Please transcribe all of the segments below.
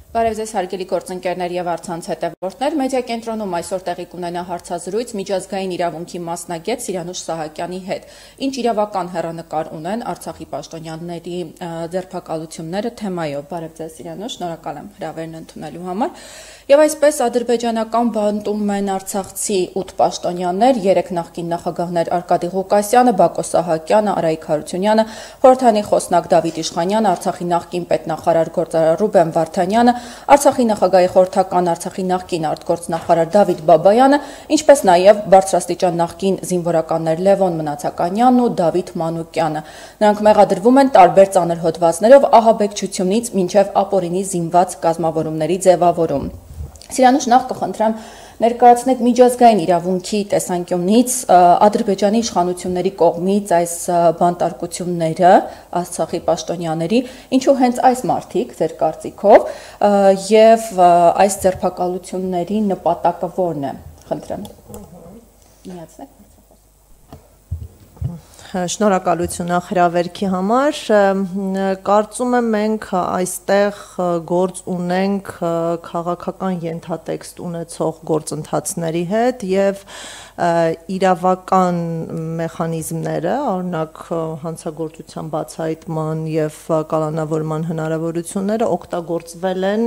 Բարև ձեզ հարգելի գործընկերներ եւ առցանց հետևորդներ, մեդիա կենտրոնում այսօր տեղի կունենա հարցազրույց միջազգային իրավունքի մասնագետ Սիրանուշ Սահակյանի հետ։ Ինչ իրավական հեռանկար ունեն Արցախի պաշտոնյաների ձերբակալությունները թեմայով։ Բարև ձեզ Սիրանուշ, շնորհակալ եմ հրավերն ընդունելու համար։ Եվ այսպես ադրբեջանական բանտում են Արցախցի 8 պաշտոնյաներ, 3 նախկին նախագահներ Արկադի Ղուկասյանը, Բակո Սահակյանը, Արայիկ Հարությունյանը, Խորհրդանի խոսնակ Դավիթ Իշխանյանը, Արցախի նախկին պետնախարար գործարար Ռուբեն Վարդանյանը, Արցախի նախագահի խորհրդական Արցախի նախկին արտգործնախարար Դավիթ Բաբայանը, ինչպես նաև բարձրաստիճան նախկին զինվորականներ Լևոն Մնացականյանն ու Դավիթ Մանուկյանը։ Նրանք մեղադրվում են տարբեր ծանր հոդվածներով ահաբեկչությունից մինչև ապօրինի զինված կազմավորումների ձևավորում։ Սիրանուշ, նախ կխնդրեմ ներկայացնեք միջազգային իրավունքի տեսանկյունից Ադրբեջանի իշխանությունների կողմից այս բանտարկությունները Արցախի պաշտոնյաների, ինչու հենց այս մարդիկ ձեր կարծիքով եւ այս ձերբակալությունների նպատակը որն է, խնդրեմ։ Միացնեք։ Շնորհակալություն հրավերքի համար, կարծում եմ մենք այստեղ գործ ունենք քաղաքական ենթատեքստ ունեցող գործընթացների հետ եւ իրավական մեխանիզմները, օրինակ հանցագործության բացահայտման եւ կալանավորման հնարավորությունները օգտագործվել են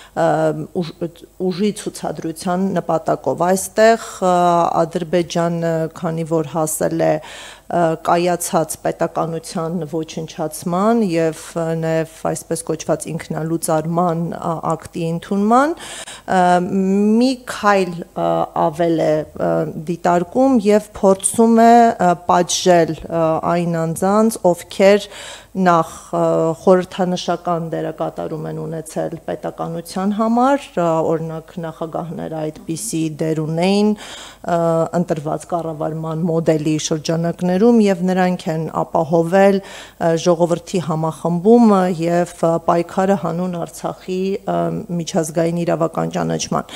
ուժի ցուցադրության նպատակով։ Այստեղ Ադրբեջանը, քանի որ հասել է կայացած պետականության ոչնչացման եւ նաեւ այսպես կոչված ինքնալուծարման ակտի ընդունման, մի քայլ ավել է դիտարկում եւ փորձում է պատժել այն անձանց, ովքեր նախ խորհրդանշական դերակատարում են ունեցել պետականության համար, օրինակ նախագահները այդպիսի դեր ունեին ընտրված կառավարման մոդելի շրջանակներում եւ նրանք են ապահովել ժողովրդի համախմբումը եւ պայքարը հանուն Արցախի միջազգային իրավական ճանաչման։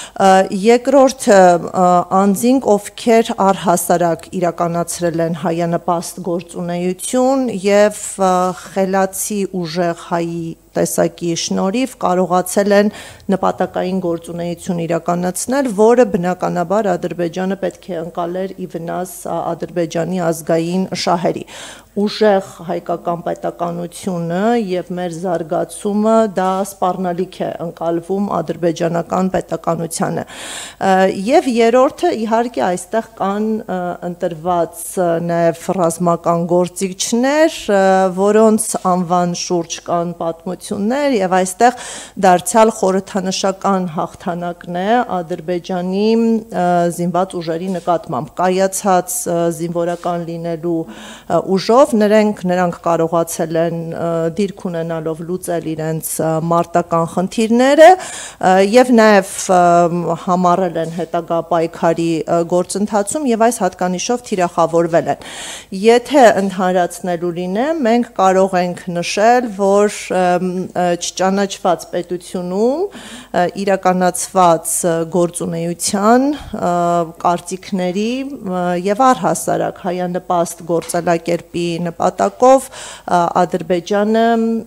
Երկրորդը անձինք, ովքեր առհասարակ իրականացրել են հայանպաստ գործունեություն եւ խելացի ուժեղ հայի տեսակի շնորհիվ կարողացել են նպատակային գործունեություն իրականացնել, որը բնականաբար Ադրբեջանը պետք է ընկալեր ի վնաս Ադրբեջանի ազգային շահերի։ Ուժեղ հայկական պետականությունը եւ մեր զարգացումը դա սպառնալիք է ընկալվում ադրբեջանական պետականությանը։ Եվ երրորդը իհարկե այստեղ կան ընտրված նաեւ ռազմական գործիչներ, որոնց անվան շուրջ կան պատմություններ եւ այստեղ դարձյալ խորհրդանշական հաղթանակն է Ադրբեջանի զինված ուժերի նկատմամբ կայացած զինվորական լինելու ուժով նրանք կարողացել են դիրք ունենալով լուծել իրենց մարտական խնդիրները եւ նաեւ համառել են հետագա պայքարի գործընթացում եւ այս հատկանիշով թիրախավորվել են։ Եթե ընդհանրացնելու լինեմ, մենք կարող ենք նշել, որ չճանաչված պետությունում իրականացված գործունեության, կարծիքների եւ առհասարակ հայանպաստ գործելակերպի նպատակով Ադրբեջանը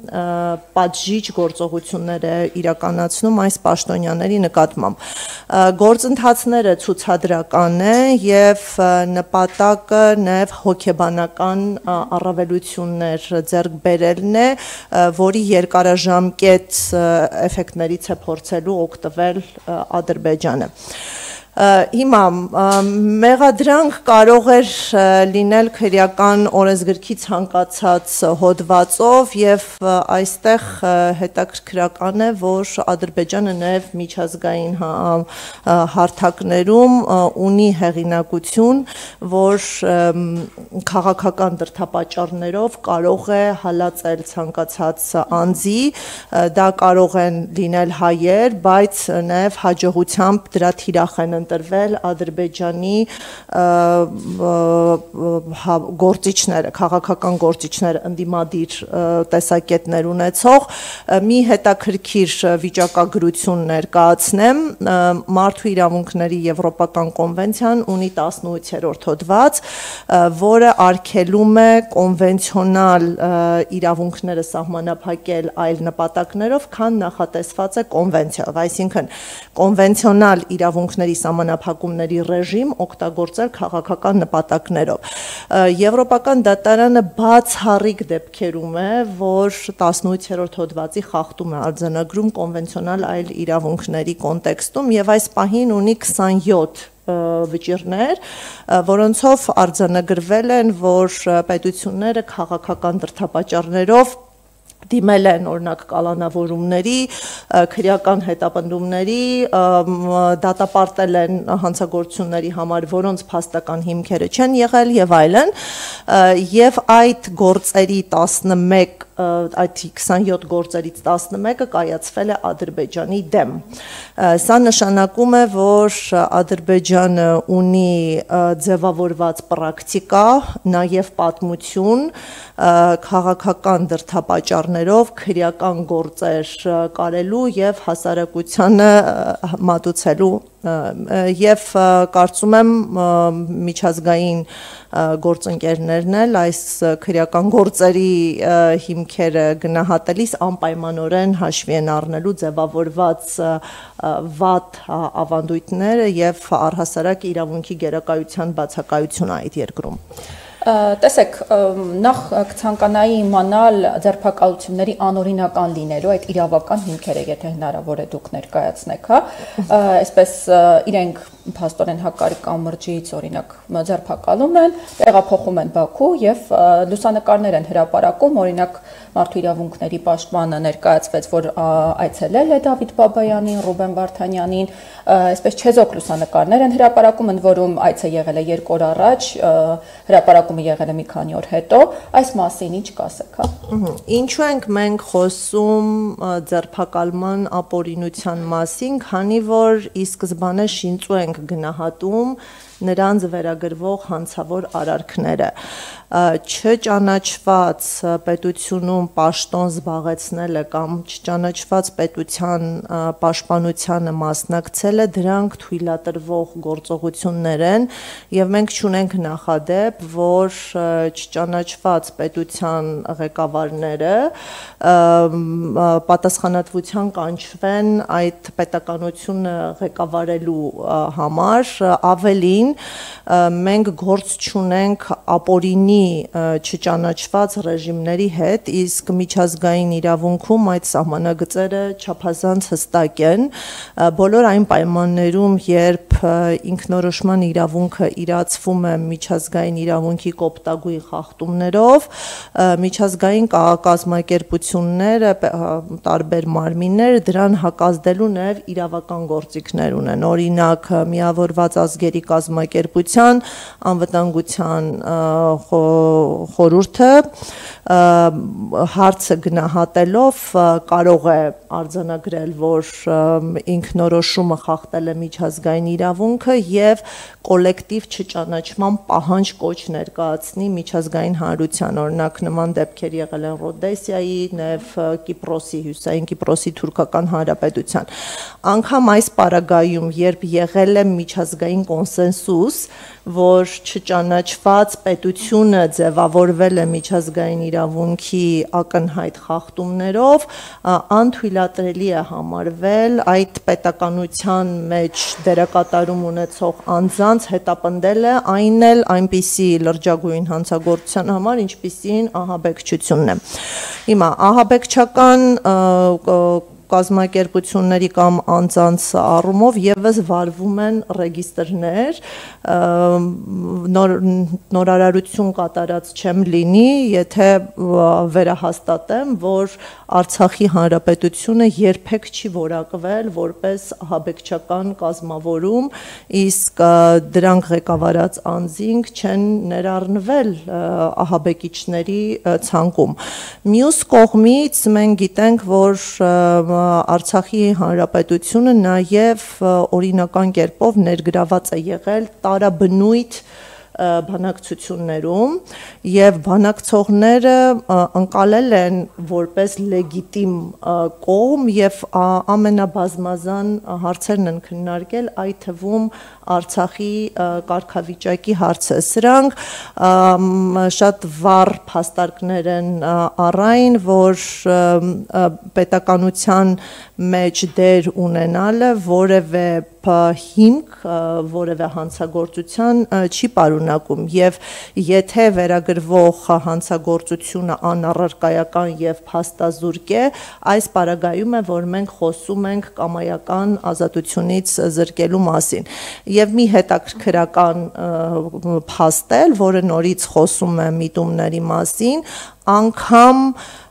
պատժիչ գործողություններ է իրականացնում այս պաշտոնյաների նկատմամբ։ Գործընթացները ցուցադրական է եւ նպատակը նաեւ հոգեբանական առավելություններ ձեռք բերելն է, որի երկարաժամկետ էֆեկտներից է փորձելու օգտվել Ադրբեջանը։ Հիմա մեղադրանք կարող էր լինել քրեական օրենսգրքի ցանկացած հոդվածով եւ այստեղ հետաքրքրական է, որ Ադրբեջանը նաեւ միջազգային հարթակներում ունի հեղինակություն, որ քաղաքական դրդապատճառներով կարող է հալածել ցանկացած անձի, դա կարող են լինել հայեր, բայց նաեւ հաջողությամբ դրա թիրախ են ընտրվել Ադրբեջանի գործիչները, քաղաքական գործիչները ընդդիմադիր տեսակետներ ունեցող մի հետաքրքիր վիճակագրություն ներկայացնեմ։ Մարդու իրավունքների Եվրոպական կոնվենցիան ունի 18-րդ հոդված, որը արգելում է կոնվենցիոնալ իրավունքները սահմանափակել այլ նպատակներով, քան նախատեսված է կոնվենցիայով, այսինքն կոնվենցիոնալ իրավունքների սահմանափակումների ռեժիմ օգտագործել քաղաքական նպատակներով։ Եվրոպական դատարանը բացառիկ դեպքերում է, որ 18-րդ հոդվածի խախտում է արձանագրում կոնվենցիոնալ այլ իրավունքների կոնտեքստում եւ այս պահին ունի 27 վճիռներ, որոնցով արձանագրվել են, որ պետությունները քաղաքական դրդապատճառներով դիմել են օրինակ կալանավորումների, քրեական հետապնդումների, դատապարտել են հանցագործությունների համար, որոնց փաստական հիմքերը չեն եղել եւ այլն, եւ այդ գործերի 11 այդ 27 գործերից 11-ը կայացվել է Ադրբեջանի դեմ։ Սա նշանակում է, որ Ադրբեջանը ունի ձևավորված պրակտիկա, նաև պատմություն քաղաքական դրդապատճառներով քրեական գործեր կարելու եւ հասարակությանը մատուցելու եւ կարծում եմ միջազգային գործընկերներն էլ այս քրեական գործերի հիմքերը գնահատելիս անպայմանորեն հաշվի են առնելու ձևավորված վատ ավանդույթները եւ առհասարակ իրավունքի գերակայության բացակայությունը այդ երկրում։ Տեսեք, նախ կցանկանայի իմանալ ձերբակալությունների անօրինական լինելու այդ իրավական հիմքերը, եթե հնարավոր է դուք ներկայացնեք, հա, այսպես իրենք փաստորեն հակառակ կամրջից օրինակ ձերբակալում են, տեղափոխում են Բաքու եւ լուսանկարներ են հրապարակում, օրինակ մարդու իրավունքների պաշտպանը ներկայացվեց, որ այցելել է Դավիթ Բաբայանին, Ռուբեն Վարդանյանին, այսպես չեզոք լուսանկարներ են հրապարակում, ընդ որում այցը եղել է 2 օր առաջ, հրապարակումը եղել է մի քանի օր հետո, այս մասին ինչ կասեք, հա։ Ինչու ենք մենք խոսում ձերբակալման ապօրինության մասին, քանի որ ի սկզբանե շինծու ենք գնահատում նրանց վերագրվող հանցավոր արարքները։ Չճանաչված պետությունում պաշտոն զբաղեցնելը կամ չճանաչված պետության պաշտպանությանը մասնակցելը դրանք թույլատրվող գործողություններ են եւ մենք չունենք նախադեպ, որ չճանաչված պետության ղեկավարները պատասխանատվության կանչվեն այդ պետականությունը ղեկավարելու համար, ավելին մենք գործ չունենք ապօրինի չճանաչված ռեժիմների հետ, իսկ միջազգային իրավունքում այդ սահմանագծերը չափազանց հստակ են, բոլոր այն պայմաններում, երբ ինքնորոշման իրավունքը իրացվում է միջազգային իրավունքի կոպտագույն խախտումներով, միջազգային կազմակերպությունները, տարբեր մարմիններ դրան հակազդելու նաև իրավական գործիքներ ունեն, օրինակ Միավորված ազգերի կազմակերպության անվտանգության խորհուրդը հարցը գնահատելով կարող է արձանագրել, որ ինքնորոշումը խախտել է միջազգային իրավունքը եւ կոլեկտիվ չճանաչման պահանջ կոչ ներկայացնի միջազգային հանրության, օրինակ նման դեպքեր եղել են Ռոդեսիայի, նաեւ Կիպրոսի, Հյուսային Կիպրոսի թուրքական հանրապետության։ Անկամ այս պարագայում, երբ եղել է միջազգային կոնսենսուս, որ չճանաչված պետությունը ձևավորվել է միջազգային իրավունքի ակնհայտ խախտումներով, անթույլատրելի է համարվել այդ պետականության մեջ դերակատարում ունեցող անձանց հետապնդելը, այն էլ այնպիսի լրջագույն հանցագործության համար, ինչպիսին ահաբեկչությունն է։ Հիմա ահաբեկչական կազմակերպությունների կամ անձանց առումով եւս վարվում են ռեգիստրներ, նորարարություն կատարած չեմ լինի, եթե վերահաստատեմ, որ Արցախի հանրապետությունը երբեք չի որակվել որպես ահաբեկչական կազմավորում, իսկ դրանք ղեկավարած անձինք չեն ներառնվել ահաբեկիչների ցանկում։ Մյուս կողմից մենք գիտենք, որ Արցախի Հանրապետությունը նաև օրինական կերպով ներգրաված է եղել տարաբնույթ բանակցություններում եւ բանակցողները ընկալել են որպես լեգիտիմ կողմ եւ ամենաբազմազան հարցերն են քննարկել, այդ թվում Արցախի կարգավիճակի հարցը։ Սրանք շատ վառ փաստարկներ են առայն, որ պետականության մեջ դեր ունենալը որևէ հիմք, որևէ հանցագործության չի պարունակում եւ եթե վերագրվող հանցագործությունը անառարկայական եւ փաստազուրկ է, այս պարագայում է, որ մենք խոսում ենք կամայական ազատությունից զրկելու մասին։ Եվ մի հետաքրքրական փաստ էլ, որը նորից խոսում է միտումների մասին, անգամ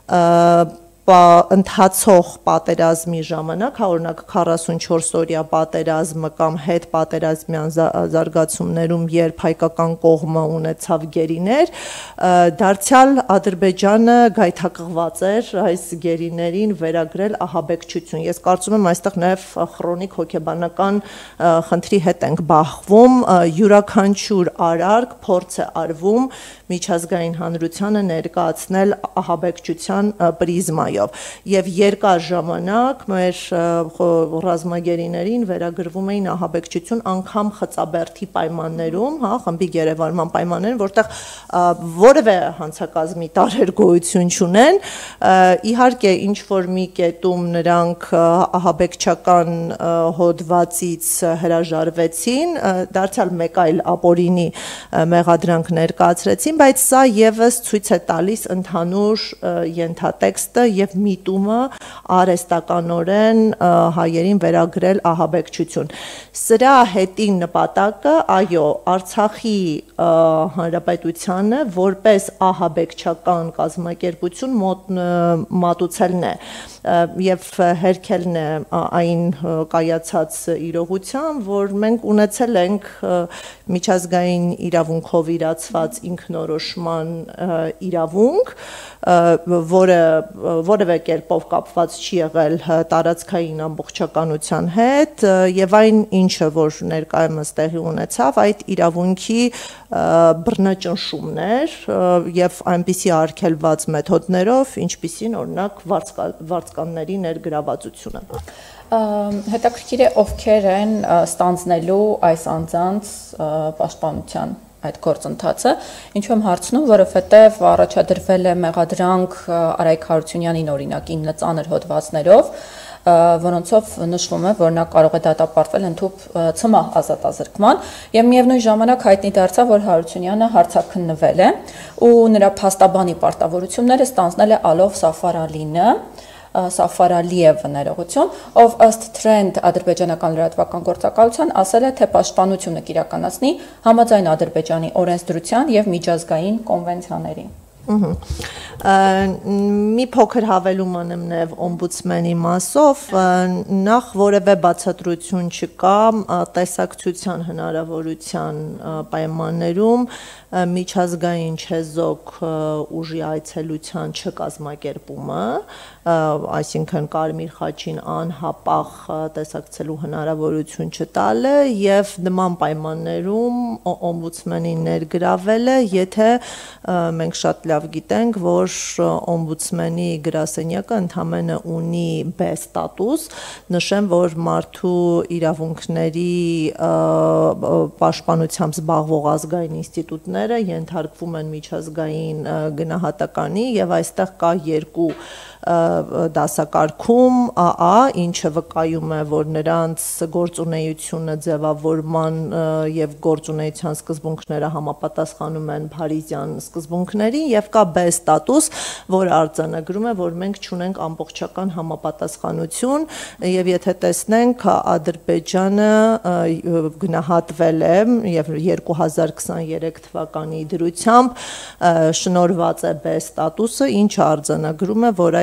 ընթացող պատերազմի ժամանակ, օրինակ 44-օրյա պատերազմը կամ հետ պատերազմյան զարգացումներում, երբ հայկական կողմը ունեցավ գերիներ, դարձյալ Ադրբեջանը գայթակղված էր այս գերիներին վերագրել ահաբեկչություն։ Ես կարծում եմ այստեղ նաև քրոնիկ հոգեբանական խնդրի հետ ենք բախվում, յուրաքանչյուր արարք փորձ է արվում միջազգային հանրությանը ներկայացնել ահաբեկչության պրիզմայով եւ երկար ժամանակ մեր ռազմագերիներին վերագրվում էին ահաբեկչություն անգամ խծաբերդի պայմաններում, խմբի գերեվարման պայմաններում, որտեղ որևէ հանցակազմի տարեր գոյություն չունեն, իհարկե ինչ որ մի կետում նրանք ահաբեկչական հոդվածից հրաժարվեցին, դարձյալ մեկ այլ ապօրինի մեղադրանք ներկայացրեցին, բայց սա եւս ցույց է տալիս ընդհանուր ենթատեքստը եւ միտումը արհեստականորեն հայերին վերագրել ահաբեկչություն։ Սրա հետին նպատակը, այո, Արցախի հանրապետությանը որպես ահաբեկչական կազմակերպություն մատուցելն է եւ հերքելն է այն կայացած իրողության, որ մենք ունեցել ենք միջազգային իրավունքով իրացված ինքնորոշման իրավունք, որը որևէ կերպով կապված չի եղել տարածքային ամբողջականության հետ եւ այն ինչը որ ներկայումս տեղի ունեցավ, այդ իրավունքի բռնաճնշումն էր եւ այնպիսի արգելված մեթոդներով, ինչպիսին օրինակ վարձկանների ներգրավվածությունը։ Հետաքրքիր է ովքեր են ստանձնելու այս անձանց պաշտպանության այդ գործընթացը, ինչու եմ հարցնում, որովհետև առաջադրվել է մեղադրանք Արայք Հարությունյանին օրինակ 9 ծանր հոդվածներով, որոնցով նշվում է, որ նա կարող է դատապարտվել ընդհուպ ցմահ ազատազրկման եւ միևնույն ժամանակ հայտնի դարձավ, որ Հարությունյանը հարցաքննվել է ու նրա փաստաբանի պարտավորությունները ստանձնել է Ալով Սաֆարալինը, Սաֆար Ալիևը ներողություն, ով ըստ Trend ադրբեջանական լրատվական գործակալության ասել է, թե պաշտպանությունը կիրականացնի համաձայն Ադրբեջանի օրենսդրության եւ միջազգային կոնվենցիաների։ Մի փոքր հավելում անեմ նաև օմբուդսմենի մասով, նախ որևէ բացատրություն չկա տեսակցության հնարավորության պայմաններում միջազգային չեզոք ուժի այցելության չկազմակերպումը, այսինքն Կարմիր խաչին անհապաղ տեսակցելու հնարավորություն չտալը եւ նման պայմաններում օմբուդսմենին ներգրավելը, եթե մենք շատ լավ գիտենք, որ օմբուդսմենի գրասենյակը ընդամենը ունի B ստատուս, նշեմ, որ մարդու իրավունքների պաշտպանությամբ զբաղվող ազգային ինստիտուտները ենթարկվում են միջազգային գնահատականի եւ այստեղ կա երկու դասակարգում ԱԱ, ինչը վկայում է, որ նրանց գործունեությունը ձևավորման եւ գործունեության սկզբունքները համապատասխանում են Փարիզյան սկզբունքներին եւ կա B ստատուս, որը արձանագրում է, որ մենք չունենք ամբողջական համապատասխանություն եւ եթե տեսնենք Ադրբեջանը գնահատվել է եւ 2023 թվականի դրությամբ շնորհված է B ստատուսը, ինչը արձանագրում է, որ այս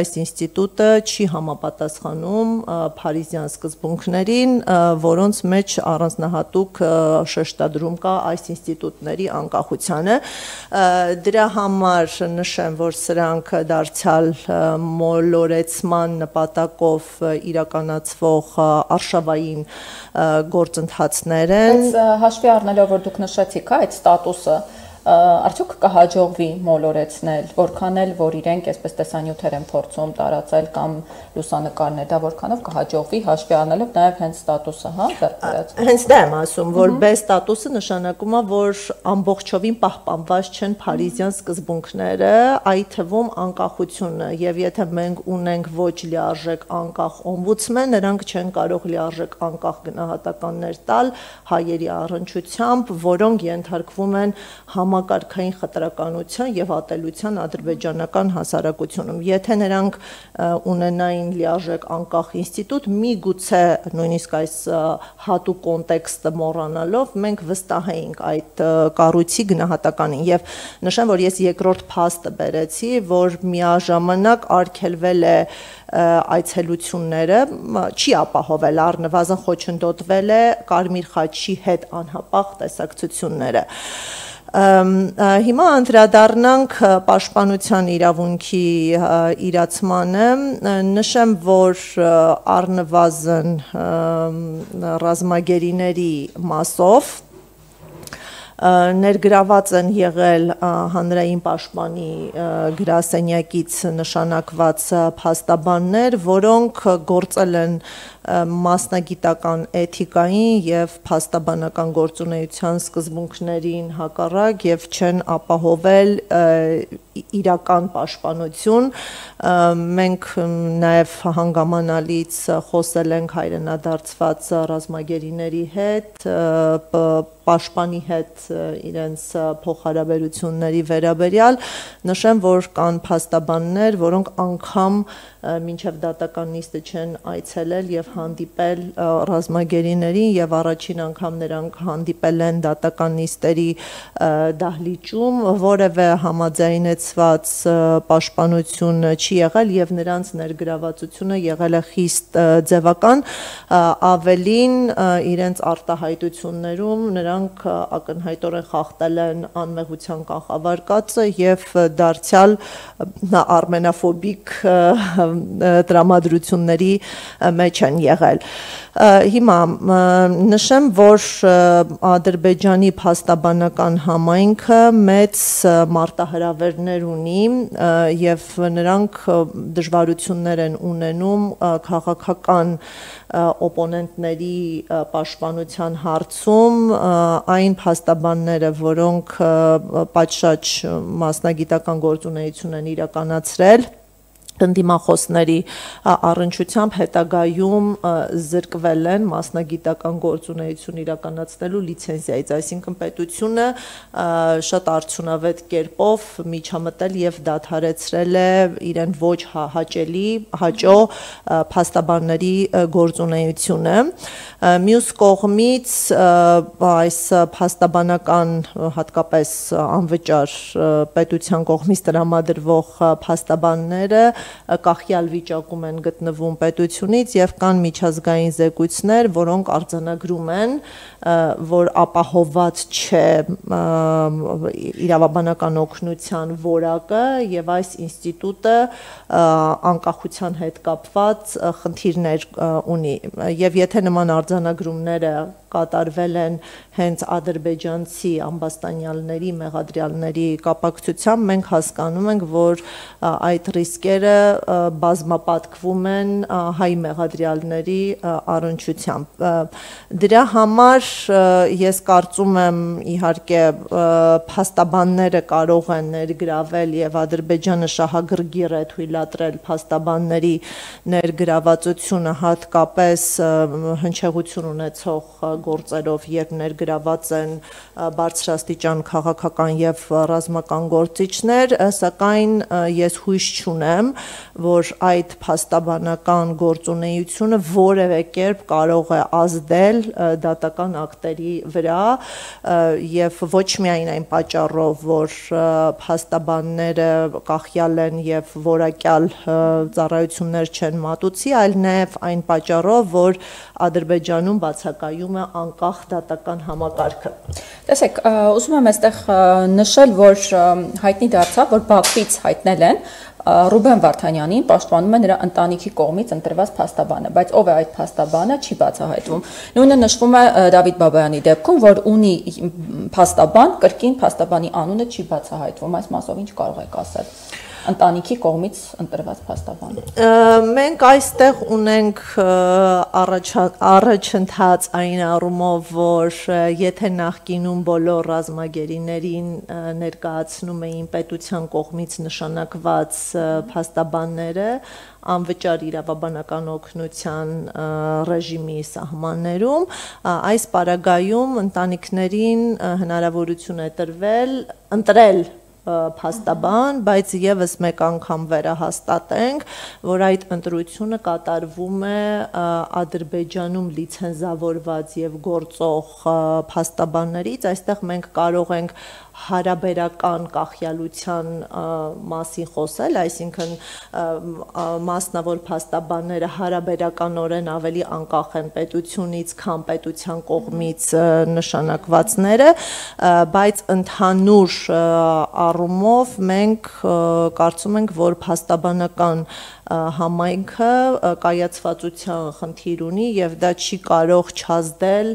այս ինստիտուտը չի համապատասխանում փարիզյան սկզբունքներին, որոնց մեջ առանձնահատուկ շեշտադրում կա այս ինստիտուտների անկախությանը։ Դրա համար նշեմ, որ սրանք դարձյալ մոլորեցման նպատակով իրականացվող արշավային գործընթացներ են։ Բայց հաշվի առնելով, որ դուք նշեցիք այդ ստատուսը, արդյոք կհաջողվի մոլորեցնել, որքան էլ որ իրենք այսպես տեսանյութեր են փորձում տարածել կամ լուսանկարներ, դա որքանով կհաջողվի հաշվի առնելով նաև հենց ստատուսը, հա, ձեռքբերած։ Հենց դա եմ ասում, որ B ստատուսը նշանակում է, որ ամբողջովին պահպանված չեն փարիզյան սկզբունքները, այդ թվում անկախությունը, եւ եթե մենք ունենք ոչ լիարժեք անկախ օմբուդսմեն, նրանք չեն կարող լիարժեք անկախ գնահատականներ տալ հայերի առնչությամբ, որոնք ենթարկվում են համակարգային խտրականության եւ ատելության ադրբեջանական հասարակությունում։ Եթե նրանք ունենային լիարժեք անկախ ինստիտուտ, միգուցե նույնիսկ այս հատուկ կոնտեքստը մոռանալով մենք վստահ էինք այդ կառույցի գնահատականին եւ նշեմ, որ ես երկրորդ փաստը բերեցի, որ միաժամանակ արգելվել է այցելությունները, չի ապահովել, առնվազն խոչընդոտվել է Կարմիր խաչի հետ անհապաղ տեսակցությունները։ Հիմա անդրադառնանք պաշտպանության իրավունքի իրացմանը, նշեմ, որ առնվազն ռազմագերիների մասով ներգրաված են եղել հանրային պաշտպանի գրասենյակից նշանակված փաստաբաններ, որոնք գործել են մասնագիտական էթիկային եւ փաստաբանական գործունեության սկզբունքներին հակառակ եւ չեն ապահովել իրական պաշտպանություն։ Մենք նաեւ հանգամանալից խոսել ենք հայրենադարձված ռազմագերիների հետ, պաշտպանի հետ իրենց փոխհարաբերությունների վերաբերյալ, նշեմ, որ կան փաստաբաններ, որոնք անգամ մինչև դատական նիստը չեն այցելել եւ հանդիպել ռազմագերիներին եւ առաջին անգամ նրանք հանդիպել են դատական նիստերի դահլիճում, որևէ համաձայնեցված պաշտպանություն չի եղել եւ նրանց ներգրավվածությունը եղել է խիստ ձևական, ավելին իրենց արտահայտություններում նրանք ակնհայտորեն խախտել են անմեղության կանխավարկածը եւ դարձյալ արմենաֆոբիկ տրամադրությունների մեջ են եղել։ Հիմա նշեմ, որ Ադրբեջանի փաստաբանական համայնքը մեծ մարտահրավերներ ունի եւ նրանք դժվարություններ են ունենում քաղաքական օպոնենտների պաշտպանության հարցում, այն փաստաբանները, որոնք պատշաճ մասնագիտական գործունեություն են իրականացրել ընդդիմախոսների առնչությամբ հետագայում զրկվել են մասնագիտական գործունեություն իրականացնելու լիցենզիայից, այսինքն պետությունը շատ արդյունավետ կերպով միջամտել եւ դադարեցրել է իրեն ոչ հաճելի, հաճո փաստաբանների գործունեությունը։ Մյուս կողմից այս փաստաբանական հատկապես անվճար պետության կողմից տրամադրվող փաստաբանները կախյալ վիճակում են գտնվում պետությունից եւ կան միջազգային զեկույցներ, որոնք արձանագրում են, որ ապահովված չէ իրավաբանական օգնության որակը եւ այս ինստիտուտը անկախության հետ կապված խնդիրներ ունի եւ եթե նման արձանագրումները կատարվել են հենց ադրբեջանցի ամբաստանյալների, մեղադրյալների կապակցությամբ, մենք հասկանում ենք, որ այդ ռիսկերը բազմապատկվում են հայ մեղադրյալների առնչությամբ։ Դրա համար ես կարծում եմ, իհարկե, փաստաբանները կարող են ներգրավել եւ Ադրբեջանը շահագրգիռ է թույլատրել փաստաբանների ներգրավվածությունը հատկապես հնչեղություն ունեցող գործերով, երբ ներգրաված են բարձրաստիճան քաղաքական եւ ռազմական գործիչներ, սակայն ես հույս չունեմ, որ այդ փաստաբանական գործունեությունը որևէ կերպ կարող է ազդել դատական ակտերի վրա եւ ոչ միայն այն պատճառով, որ փաստաբանները կախյալ են եւ որակյալ ծառայություններ չեն մատուցի, այլ նաեւ այն պատճառով, որ Ադրբեջանում բացակայում է անկախ դատական համակարգը։ Տեսեք, ուզում եմ այստեղ նշել, որ հայտնի դարձավ, որ Բաքվից հայտնել են Ռուբեն Վարդանյանին պաշտպանում է նրա ընտանիքի կողմից ընտրված փաստաբանը, բայց ով է այդ փաստաբանը չի բացահայտվում։ Նույնը նշվում է Դավիթ Բաբայանի դեպքում, որ ունի փաստաբան, կրկին փաստաբանի անունը չի բացահայտվում, այս մասով ինչ կարող եք ասել։ Ընտանիքի կողմից ընտրված փաստաբան։ Մենք այստեղ ունենք առաջընթաց այն առումով, որ եթե նախկինում բոլոր ռազմագերիներին ներկայացնում էին պետության կողմից նշանակված փաստաբանները, անվճար իրավաբանական օգնության ռեժիմի սահմաններում, այս պարագայում ընտանիքներին հնարավորություն է տրվել ընտրել փաստաբան, բայց եւս մեկ անգամ վերահաստատենք, որ այդ ընտրությունը կատարվում է Ադրբեջանում լիցենզավորված եւ գործող փաստաբաններից, այստեղ մենք կարող ենք հարաբերական կախյալության մասին խոսել, այսինքն մասնավոր փաստաբանները հարաբերականորեն ավելի անկախ են պետությունից, քան պետության կողմից նշանակվածները, բայց ընդհանուր առումով մենք կարծում ենք, որ փաստաբանական համայնքը կայացվածության խնդիր ունի եւ դա չի կարող չազդել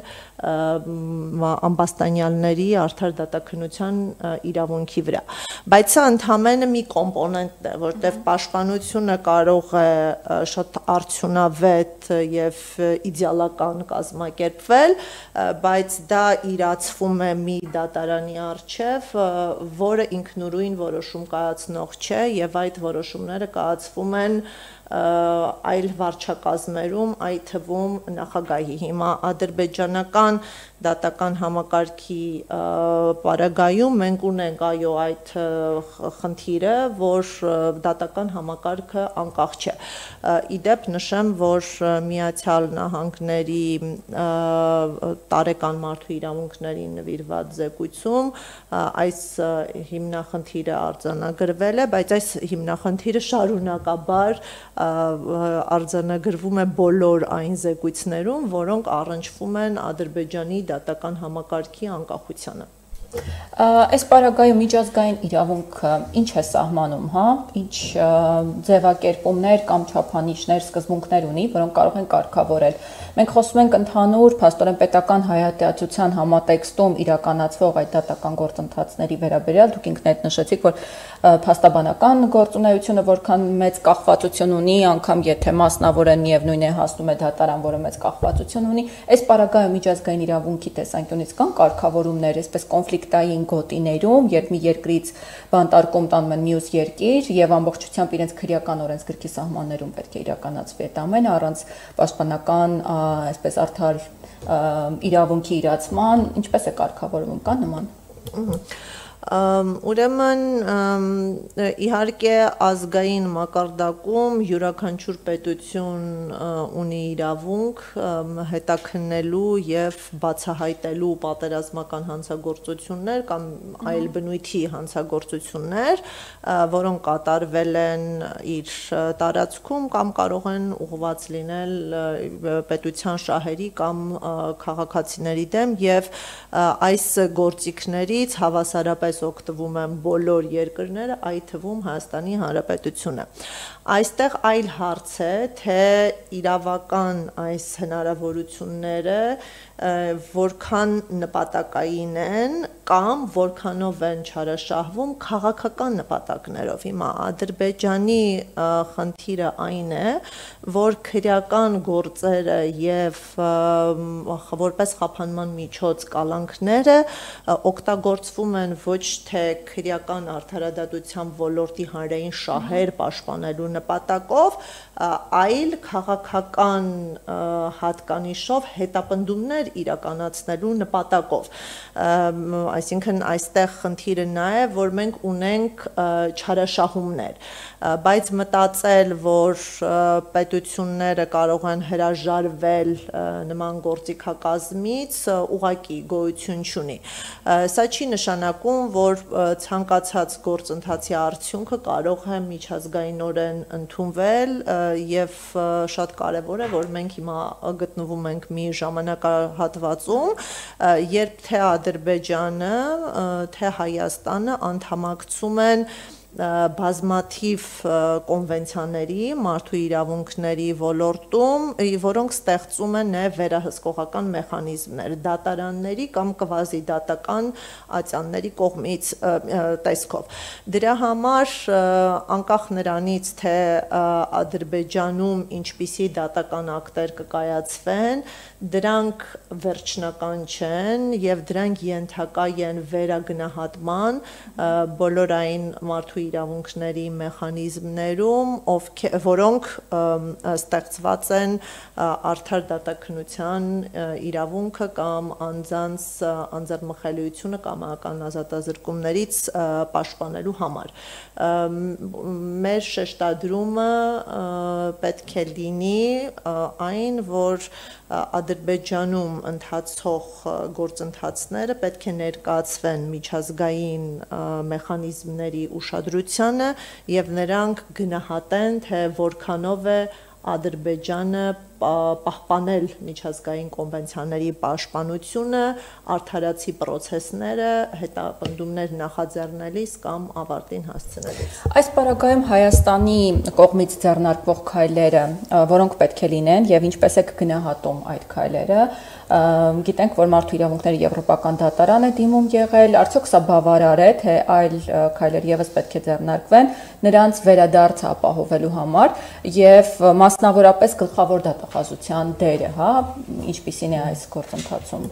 ամբաստանյալների արդար դատաքննության իրավունքի վրա, բայց սա ընդհանրապես մի կոմպոնենտ է, որտեղ պաշտպանությունը կարող է շատ արդյունավետ եւ իդեալական կազմակերպվել, բայց դա իրացվում է մի դատարանի առջև, որը ինքնուրույն որոշում կայացնող չէ եւ այդ որոշումները կայացվում են այլ վարչակազմերում, այդ թվում նախագահի։ Հիմա ադրբեջանական դատական համակարգի պարագայում մենք ունենք այո այդ խնդիրը, որ դատական համակարգը անկախ չէ։ Իդեպ նշեմ, որ Միացյալ Նահանգների տարեկան մարդու իրավունքներին նվիրված զեկույցում այս հիմնախնդիրը արձանագրվել է, բայց այս հիմնախնդիրը շարունակաբար արձանագրվում է բոլոր այն զեկույցներում, որոնք առնչվում են Ադրբեջանի դատական համակարգի անկախությանը։ Այս պարագայում միջազգային իրավունքը ինչ է սահմանում, հա, ինչ ձևակերպումներ կամ չափանիշներ, սկզբունքներ ունի, որոնք կարող են կարգավորել։ Մենք խոսում ենք ընդհանուր փաստորեն պետական հայատյացության համատեքստում իրականացվող այդ դատական գործընթացների վերաբերյալ, դուք ինքներդ նշեցիք, որ փաստաբանական գործունեությունը որքան մեծ կախվածություն ունի, անգամ եթե մասնավորեն միևնույն է հասնում է դատարան, որը մեծ կախվածություն ունի, այս պարագայում միջազգային իրավունքի տեսանկյունից կան կարգավորումներ, այսպես կոնֆլիկտային գոտիներում, երբ մի երկրից բանտարկում տանում են մյուս երկիր եւ ամբողջությամբ իրենց քրեական օրենսգրքի սահմաններում պետք է իրականացվի այդ ամենը առանց պաշտպանական, այսպես արդար իրավունքի իրացման, ինչպես է կարգավորվում, կա նման։ Ուրեմն իհարկե ազգային մակարդակում յուրաքանչյուր պետություն ունի իրավունք հետաքննելու եւ բացահայտելու պատերազմական հանցագործություններ կամ այլ բնույթի հանցագործություններ, որոնք կատարվել են իր տարածքում կամ կարող են ուղղված լինել պետության շահերի կամ քաղաքացիների դեմ եւ այս գործիքներից հավասարապես օգտվում են բոլոր երկրները, այդ թվում Հայաստանի Հանրապետությունը։ Այստեղ այլ հարց է, թե իրավական այս հնարավորությունները որքան նպատակային են կամ որքանով են չարաշահվում քաղաքական նպատակներով։ Հիմա Ադրբեջանի խնդիրը այն է, որ քրեական գործերը եւ որպես խափանման միջոց կալանքները օգտագործվում են ոչ թե քրեական արդարադատության ոլորտի հանրային շահեր պաշտպանելու նպատակով, այլ քաղաքական հատկանիշով հետապնդումներ իրականացնելու նպատակով։ Այսինքն այստեղ խնդիրը նա է, որ մենք ունենք չարաշահումներ, բայց մտածել, որ պետությունները կարող են հրաժարվել նման գործիքակազմից, ուղղակի գոյություն չունի։ Սա չի նշանակում, որ ցանկացած գործընթացի արդյունքը կարող է միջազգայինորեն ընդունվել եւ շատ կարեւոր է, որ մենք հիմա գտնվում ենք մի ժամանակահատվածում, երբ թե Ադրբեջանը, թե Հայաստանը անդամակցում են բազմաթիվ կոնվենցիաների, մարդու իրավունքների ոլորտում, որոնք ստեղծում են վերահսկողական մեխանիզմներ, դատարանների կամ կվազի դատական ատյանների կողմից տեսքով։ Դրա համար անկախ նրանից, թե Ադրբեջանում ինչպիսի դատական ակտեր կկայացվեն, դրանք վերջնական չեն եւ դրանք ենթակա են վերագնահատման բոլորային մարդու իրավունքների մեխանիզմներում, որոնք ստեղծված են արդար դատաքննության իրավունքը կամ անձանց անձեռնմխելիությունը կամայական ազատազրկումներից պաշտպանելու համար։ Մեր շեշտադրումը պետք է լինի այն, որ Ադրբեջանում ընթացող գործընթացները պետք է ներկայացվեն միջազգային մեխանիզմների ուշադրությանը եւ նրանք գնահատեն, թե որքանով է Ադրբեջանը պահպանել միջազգային կոնվենցիաների պաշտպանությունը, արդարացի process-ները, հետապնդումներ նախաձեռնելիս կամ ավարտին հասցնելիս։ Այս պարագայում Հայաստանի կողմից ձեռնարկվող քայլերը, որոնք պետք է լինեն եւ ինչպես եք գնահատում այդ քայլերը, գիտենք, որ մարդու իրավունքների եվրոպական դատարան է դիմում եղել, արդյոք սա բավարար է, թե այլ քայլեր եւս պետք է ձեռնարկվեն նրանց վերադարձը ապահովելու համար եւ մասնավորապես գլխավոր դատախազության դերը, հա, ինչպիսին է այս գործընթացում։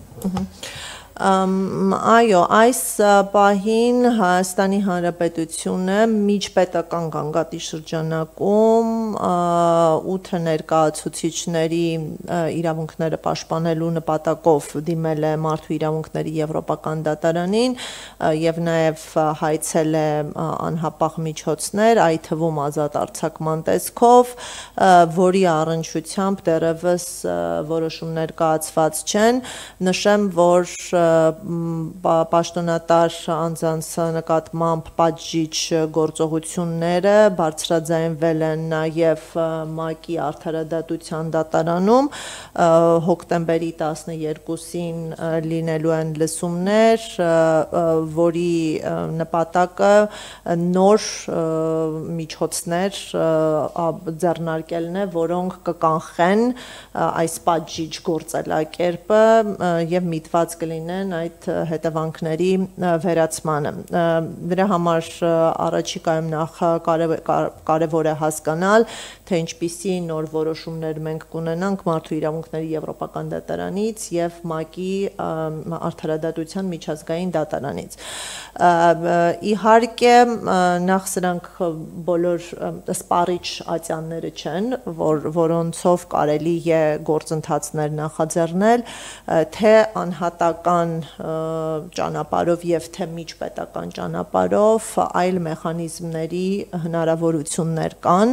Այո, այս պահին Հայաստանի Հանրապետությունը միջպետական գանգատի շրջանակում 8 ներկայացուցիչների իրավունքները պաշտպանելու նպատակով դիմել է Մարդու իրավունքների եվրոպական դատարանին եւ նաեւ հայցել է անհապաղ միջոցներ, այդ թվում ազատ արձակման տեսքով, որի առնչությամբ դեռևս որոշումներ կայացված չեն։ Նշեմ, որ պաշտոնատար անձանց նկատմամբ պատժիչ գործողությունները բարձրաձայնվել են նաև ՄԱԿ-ի արդարադատության դատարանում, հոկտեմբերի 12-ին լինելու են լսումներ, որի նպատակը նոր միջոցներ ձեռնարկելն է, որոնք կկանխեն այս պատժիչ գործելակերպը եւ միտված կլինեն այդ հետևանքների վերացմանը։ Դրա համար առաջիկայում նախ կարևոր է հասկանալ, թե ինչպիսի նոր որոշումներ մենք կունենանք Մարդու իրավունքների եվրոպական դատարանից եւ ՄԱԿ-ի արդարադատության միջազգային դատարանից։ Իհարկե, նախ սրանք բոլոր սպառիչ ատյանները չեն, որոնցով կարելի է գործընթացներ նախաձեռնել, թե անհատական ճանապարհով եւ թե միջպետական ճանապարհով այլ մեխանիզմների հնարավորություններ կան,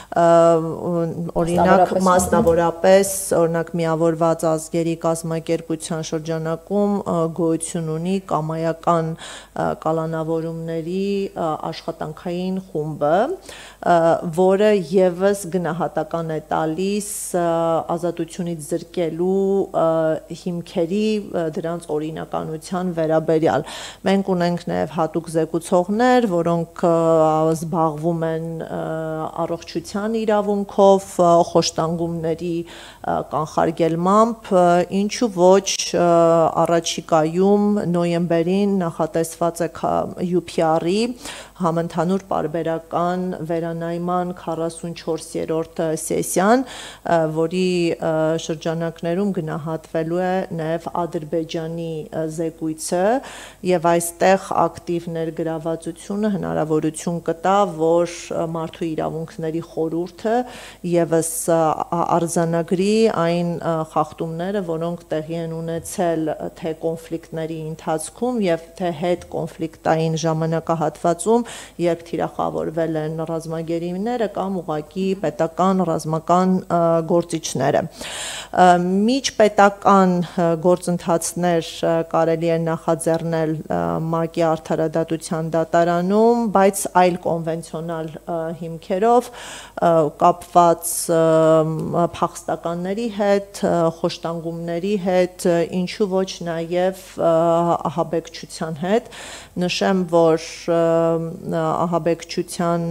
օրինակ մասնավորապես Միավորված ազգերի կազմակերպության շրջանակում գոյություն ունի կամայական կալանավորումների աշխատանքային խումբը, որը եւս գնահատական է տալիս ազատությունից զրկելու հիմքերի դրանց օրինականության վերաբերյալ։ Մենք ունենք նաև հատուկ զեկուցողներ, որոնք զբաղվում են առողջության իրավունքով, խոշտանգումների կանխարգելմամբ, ինչու ոչ առաջիկայում նոյեմբերին նախատեսված է UPR-ի համընդհանուր պարբերական վերանայման 44-րդ սեսիան, որի շրջանակներում գնահատվելու է նաև Ադրբեջանի զեկույցը եւ այստեղ ակտիվ ներգրավվածությունը հնարավորություն կտա, որ մարդու իրավունքների խորհուրդը եւս արձանագրի այն խախտումները, որոնք տեղի են ունեցել թե կոնֆլիկտների ընթացքում եւ թե հետ կոնֆլիկտային ժամանակահատվածում, երբ թիրախավորվել են ռազմագերիները կամ ուղղակի պետական ռազմական գործիչները։ Միջպետական գործընթացներ կարելի է նախաձեռնել ՄԱԿ-ի արդարադատության դատարանում, բայց այլ կոնվենցիոնալ հիմքերով կապված փախստականների հետ, խոշտանգումների հետ, ինչու ոչ նաև ահաբեկչության հետ։ Նշեմ, որ ահաբեկչության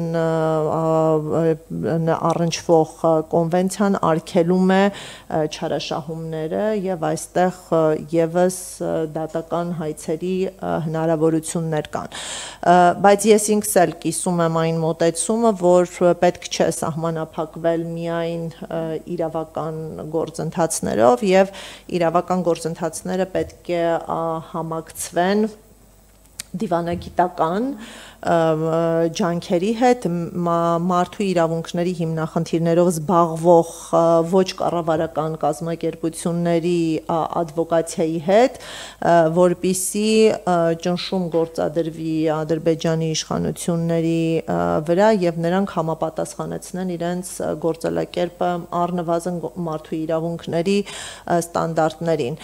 առնչվող կոնվենցիան արգելում է չարաշահումները եւ այստեղ եւս դատական հայցերի հնարավորություններ կան։ Բայց ես ինքս էլ կիսում եմ այն մոտեցումը, որ պետք չէ սահմանափակվել միայն իրավական գործընթացներով եւ իրավական գործընթացները պետք է համակցվեն դիվանագիտական ջանքերի հետ, մարդու իրավունքների հիմնախնդիրներով զբաղվող ոչ կառավարական կազմակերպությունների ադվոկացիայի հետ, որպիսի ճնշում գործադրվի Ադրբեջանի իշխանությունների վրա եւ նրանք համապատասխանեցնեն իրենց գործելակերպը առնվազն մարդու իրավունքների ստանդարտներին։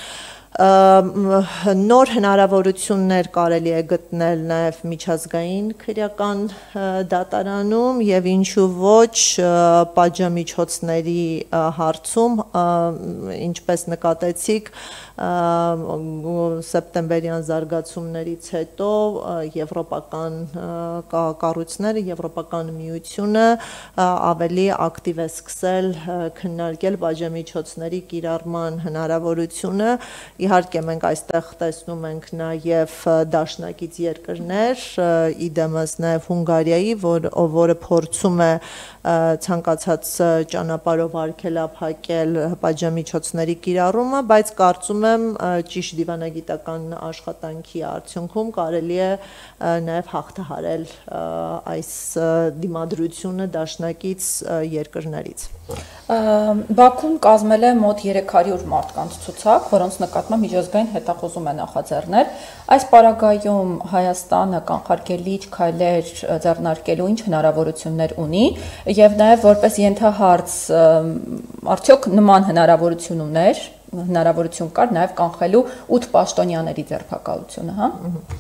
Նոր հնարավորություններ կարելի է գտնել նաև միջազգային քրեական դատարանում եւ ինչու ոչ պատժամիջոցների հարցում, ինչպես նկատեցիք սեպտեմբերյան զարգացումներից հետո եվրոպական կառույցները, Եվրոպական միությունը ավելի ակտիվ է սկսել քննարկել պատժամիջոցների կիրառման հնարավորությունը։ Իհարկե մենք այստեղ տեսնում ենք նաև դաշնակից երկրներ, իդեմս նաև Հունգարիայի, որը փորձում է ցանկացած ճանապարհով արգելափակել պատժամիջոցների կիրառումը, բայց կարծում եմ ճիշտ դիվանագիտական աշխատանքի արդյունքում կարելի է նաև հաղթահարել այս դիմադրությունը դաշնակից երկրներից։ Բաքուն կազմել է մոտ 300 մարդկանց ցուցակ, որոնց նկատմամբ միջազգային հետախուզում է նախաձեռնել։ Այս պարագայում Հայաստանը կանխարգելիչ քայլեր ձեռնարկելու ինչ հնարավորություններ ունի եւ նաեւ որպես ենթահարց արդյոք նման հնարավորություն կար նաեւ կանխելու 8 պաշտոնյաների ձերբակալությունը, հա։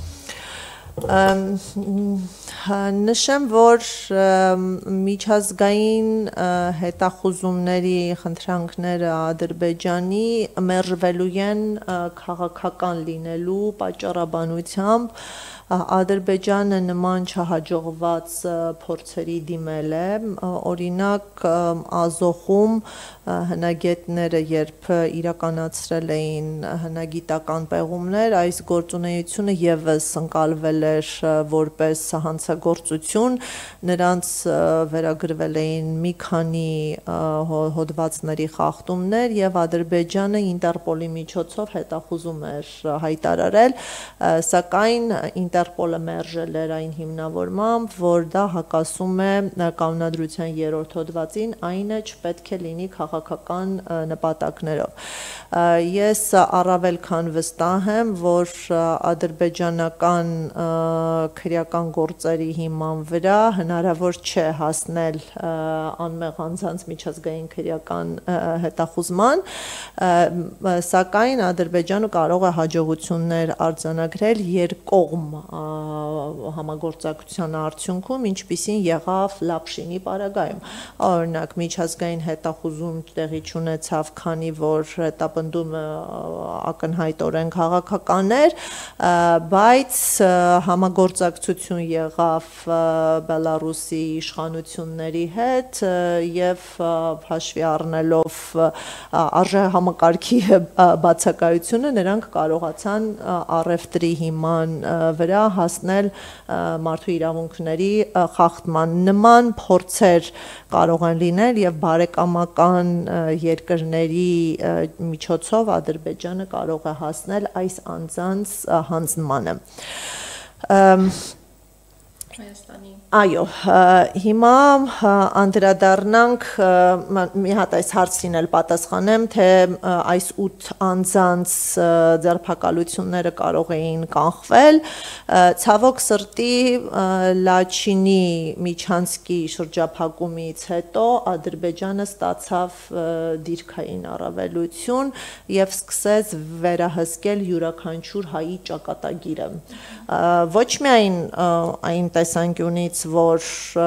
Նշեմ, որ միջազգային հետախուզումների խնդրանքները Ադրբեջանի մերժվելու են քաղաքական լինելու պատճառաբանությամբ Ադրբեջանը նման չհաջողված փորձերի դիմել է, օրինակ Ազոխում հնագետները երբ իրականացրել էին հնագիտական պեղումներ, այս գործունեությունը եւս ընկալվել էր որպես հանցագործություն, նրանց վերագրվել էին մի քանի հոդվածների խախտումներ եւ Ադրբեջանը Ինտերպոլի միջոցով հետախուզում էր հայտարարել, սակայն Ինտերպոլը մերժել էր այն հիմնավորմամբ, որ դա հակասում է կանոնադրության 3-րդ հոդվածին, այն է չպետք է լինի քաղաքական նպատակներով։ Ես առավել քան վստահ եմ, որ ադրբեջանական քրեական գործերի հիման վրա հնարավոր չէ հասնել անմեղ անձանց միջազգային քրեական հետախուզման, սակայն Ադրբեջանը կարող է հաջողություններ արձանագրել երկկողմ համագործակցության արդյունքում, ինչպիսին եղավ Լապշինի պարագայում։ Օրինակ միջազգային հետախուզում տեղի չունեցավ, քանի որ ՏԱՊ պնդումը ակնհայտորեն քաղաքական էր, բայց համագործակցություն եղավ Բելարուսի իշխանությունների հետ եւ հաշվի առնելով արժե համակարգի բացակայությունը նրանք կարողացան առևտրի հիման վրա հասնել մարդու իրավունքների խախտման նման փորձեր կարող են լինել եւ բարեկամական երկրների միջոցով Ադրբեջանը կարող է հասնել այս անձանց հանձնմանը Այո, հիմա անդրադառնանք մի հատ այս հարցին էլ պատասխանեմ, թե այս 8 անձանց ձերբակալությունները կարող էին կանխվել, ցավոք սրտի Լաչինի Միչանսկի շրջափակումից հետո Ադրբեջանը ստացավ դիրքային առավելություն եւ սկսեց վերահսկել յուրաքանչյուր հայի ճակատագիրը, ոչ միայն այն տեսանկյունից որ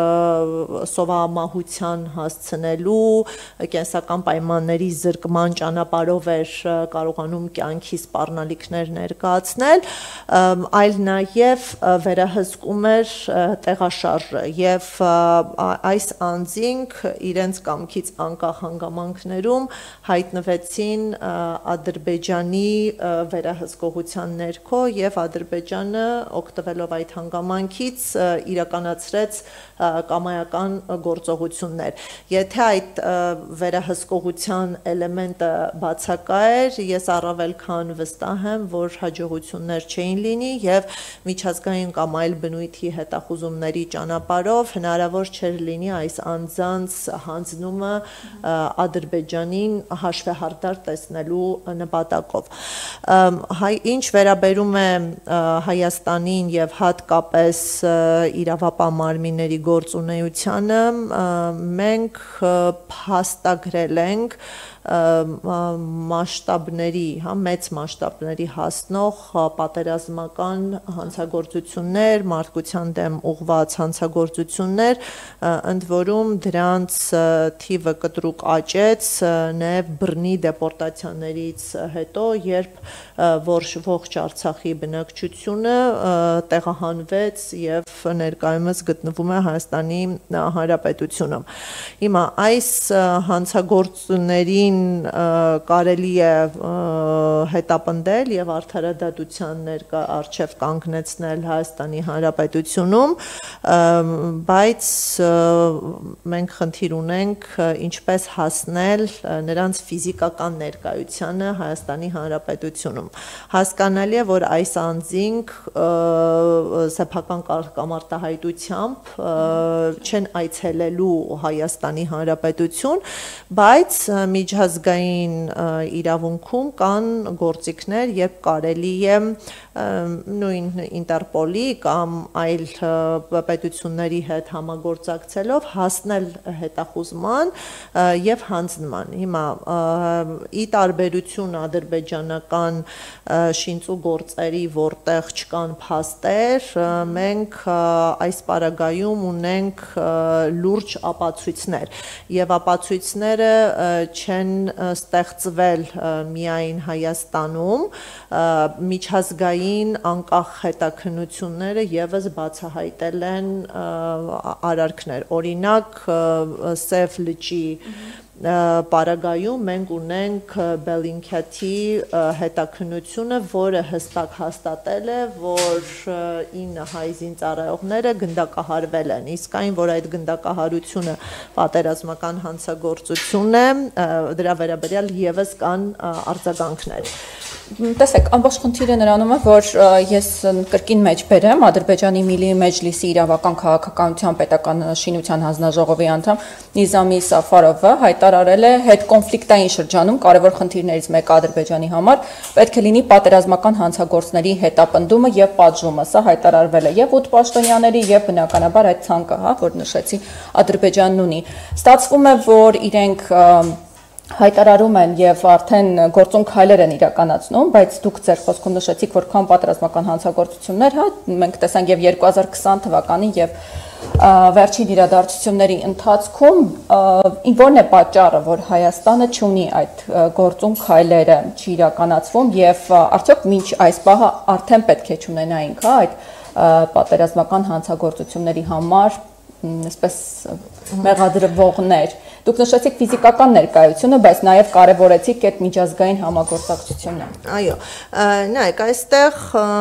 սովամահության հասցնելու կենսական պայմանների զրկման ճանապարհով էր կարողանում կյանքի սպառնալիքներ ներկայացնել, այլ նաև վերահսկում էր տեղաշարժը եւ այս անձինք իրենց կամքից անկախ հանգամանքներում հայտնվեցին Ադրբեջանի վերահսկողության ներքո եւ Ադրբեջանը օգտվելով այդ հանգամանքից իրականացրեց կամայական գործողություններ։ Եթե այդ վերահսկողության էլեմենտը բացակա էր, ես առավել քան վստահ եմ, որ հաջողություններ չէին լինի եւ միջազգային կամ այլ բնույթի հետախուզումների ճանապարհով հնարավոր չէր լինի այս անձանց հանձնումը Ադրբեջանին հաշվեհարդար տեսնելու նպատակով։ Ինչ վերաբերում է Հայաստանին եւ հատկապես իրավապահ մարմինների գործունեությանը մենք փաստագրել ենք մասշտաբների, մեծ մասշտաբների հասնող պատերազմական հանցագործություններ, մարդկության դեմ ուղղված հանցագործություններ, ընդ որում դրանց թիվը կտրուկ աճեց նաև բռնի դեպորտացիաներից հետո, երբ ողջ Արցախի բնակչությունը տեղահանվեց եւ ներկայումս գտնվում է Հայաստանի Հանրապետությունում։ Հիմա այս հանցագործություններին կարելի է հետապնդել եւ արդարադատության առջև կանգնեցնել Հայաստանի Հանրապետությունում, բայց մենք խնդիր ունենք ինչպես հասնել նրանց ֆիզիկական ներկայությանը Հայաստանի Հանրապետությունում։ Հասկանալի է, որ այս անձինք սեփական կարգամարտահայտությամբ չեն այցելելու Հայաստանի Հանրապետություն, բայց միջազգային իրավունքում կան գործիքներ, երբ կարելի է նույն Ինտերպոլի կամ այլ պետությունների հետ համագործակցելով հասնել հետախուզման եւ հանձնման։ Հիմա ի տարբերություն ադրբեջանական շինծու գործերի, որտեղ չկան փաստեր, մենք այս պարագայում ունենք լուրջ ապացույցներ եւ ապացույցները չեն ստեղծվել միայն Հայաստանում, միջազգային անկախ հետաքննությունները եւս բացահայտել են արարքներ, օրինակ Սև լճի պարագայում մենք ունենք Bellingcat-ի հետաքննությունը, որը հստակ հաստատել է, որ 9 հայ զինծառայողները գնդակահարվել են, իսկ այն, որ այդ գնդակահարությունը պատերազմական հանցագործություն է, դրա վերաբերյալ եւս կան արձագանքներ։ Տեսեք, ամբողջ խնդիրը նրանում է, որ ես կրկին մեջ բերեմ Ադրբեջանի Միլի Մեջլիսի իրավական քաղաքականության պետական շինության հանձնաժողովի անդամ Նիզամի Սաֆարովը հայտարարել է հետկոնֆլիկտային շրջանում կարևոր խնդիրներից մեկը Ադրբեջանի համար պետք է լինի պատերազմական հանցագործների հետապնդումը եւ պատժումը։ Սա հայտարարվել է եւ 8 պաշտոնյաների եւ բնականաբար այդ ցանկը, որ նշեցի, Ադրբեջանն ունի։ Ստացվում է, որ իրենք հայտարարում են եւ արդեն գործուն քայլեր են իրականացնում, բայց դուք ձեր խոսքում նշեցիք, որ կան պատերազմական հանցագործություններ, հա, մենք տեսանք եւ 2020 թվականին եւ վերջին իրադարձությունների ընթացքում որն է պատճառը, որ Հայաստանը չունի այդ գործուն քայլերը, չի իրականացվում եւ արդյոք մինչ այս պահը արդեն պետք է չունենայինք, հա, այդ պատերազմական հանցագործությունների համար այսպես մեղադրվողներ։ Դուք նշեցիք ֆիզիկական ներկայությունը, բայց նաև կարևորեցիք այդ միջազգային համագործակցությունը։ Այո, նայեք, այստեղ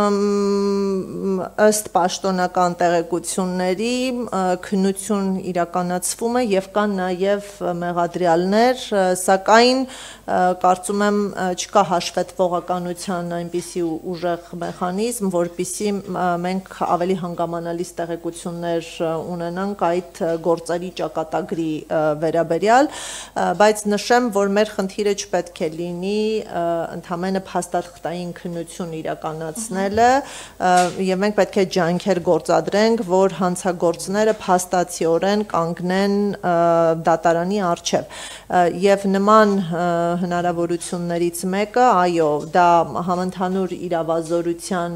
ըստ պաշտոնական տեղեկությունների քննություն իրականացվում է եւ կան նաև մեղադրյալներ, սակայն կարծում եմ չկա հաշվետվողականության այնպիսի ուժեղ մեխանիզմ, որպեսզի մենք ավելի հանգամանալից տեղեկություններ ունենանք այդ գործերի ճակատագրի վերաբերյալ, բայց նշեմ, որ մեր խնդիրը չպետք է լինի ընդհանրապես փաստաթղթային քննություն իրականացնելը եւ մենք պետք է ջանքեր գործադրենք, որ հանցագործները փաստացիորեն կանգնեն դատարանի առջև եւ նման հնարավորություններից մեկը, այո, դա համընդհանուր իրավազորության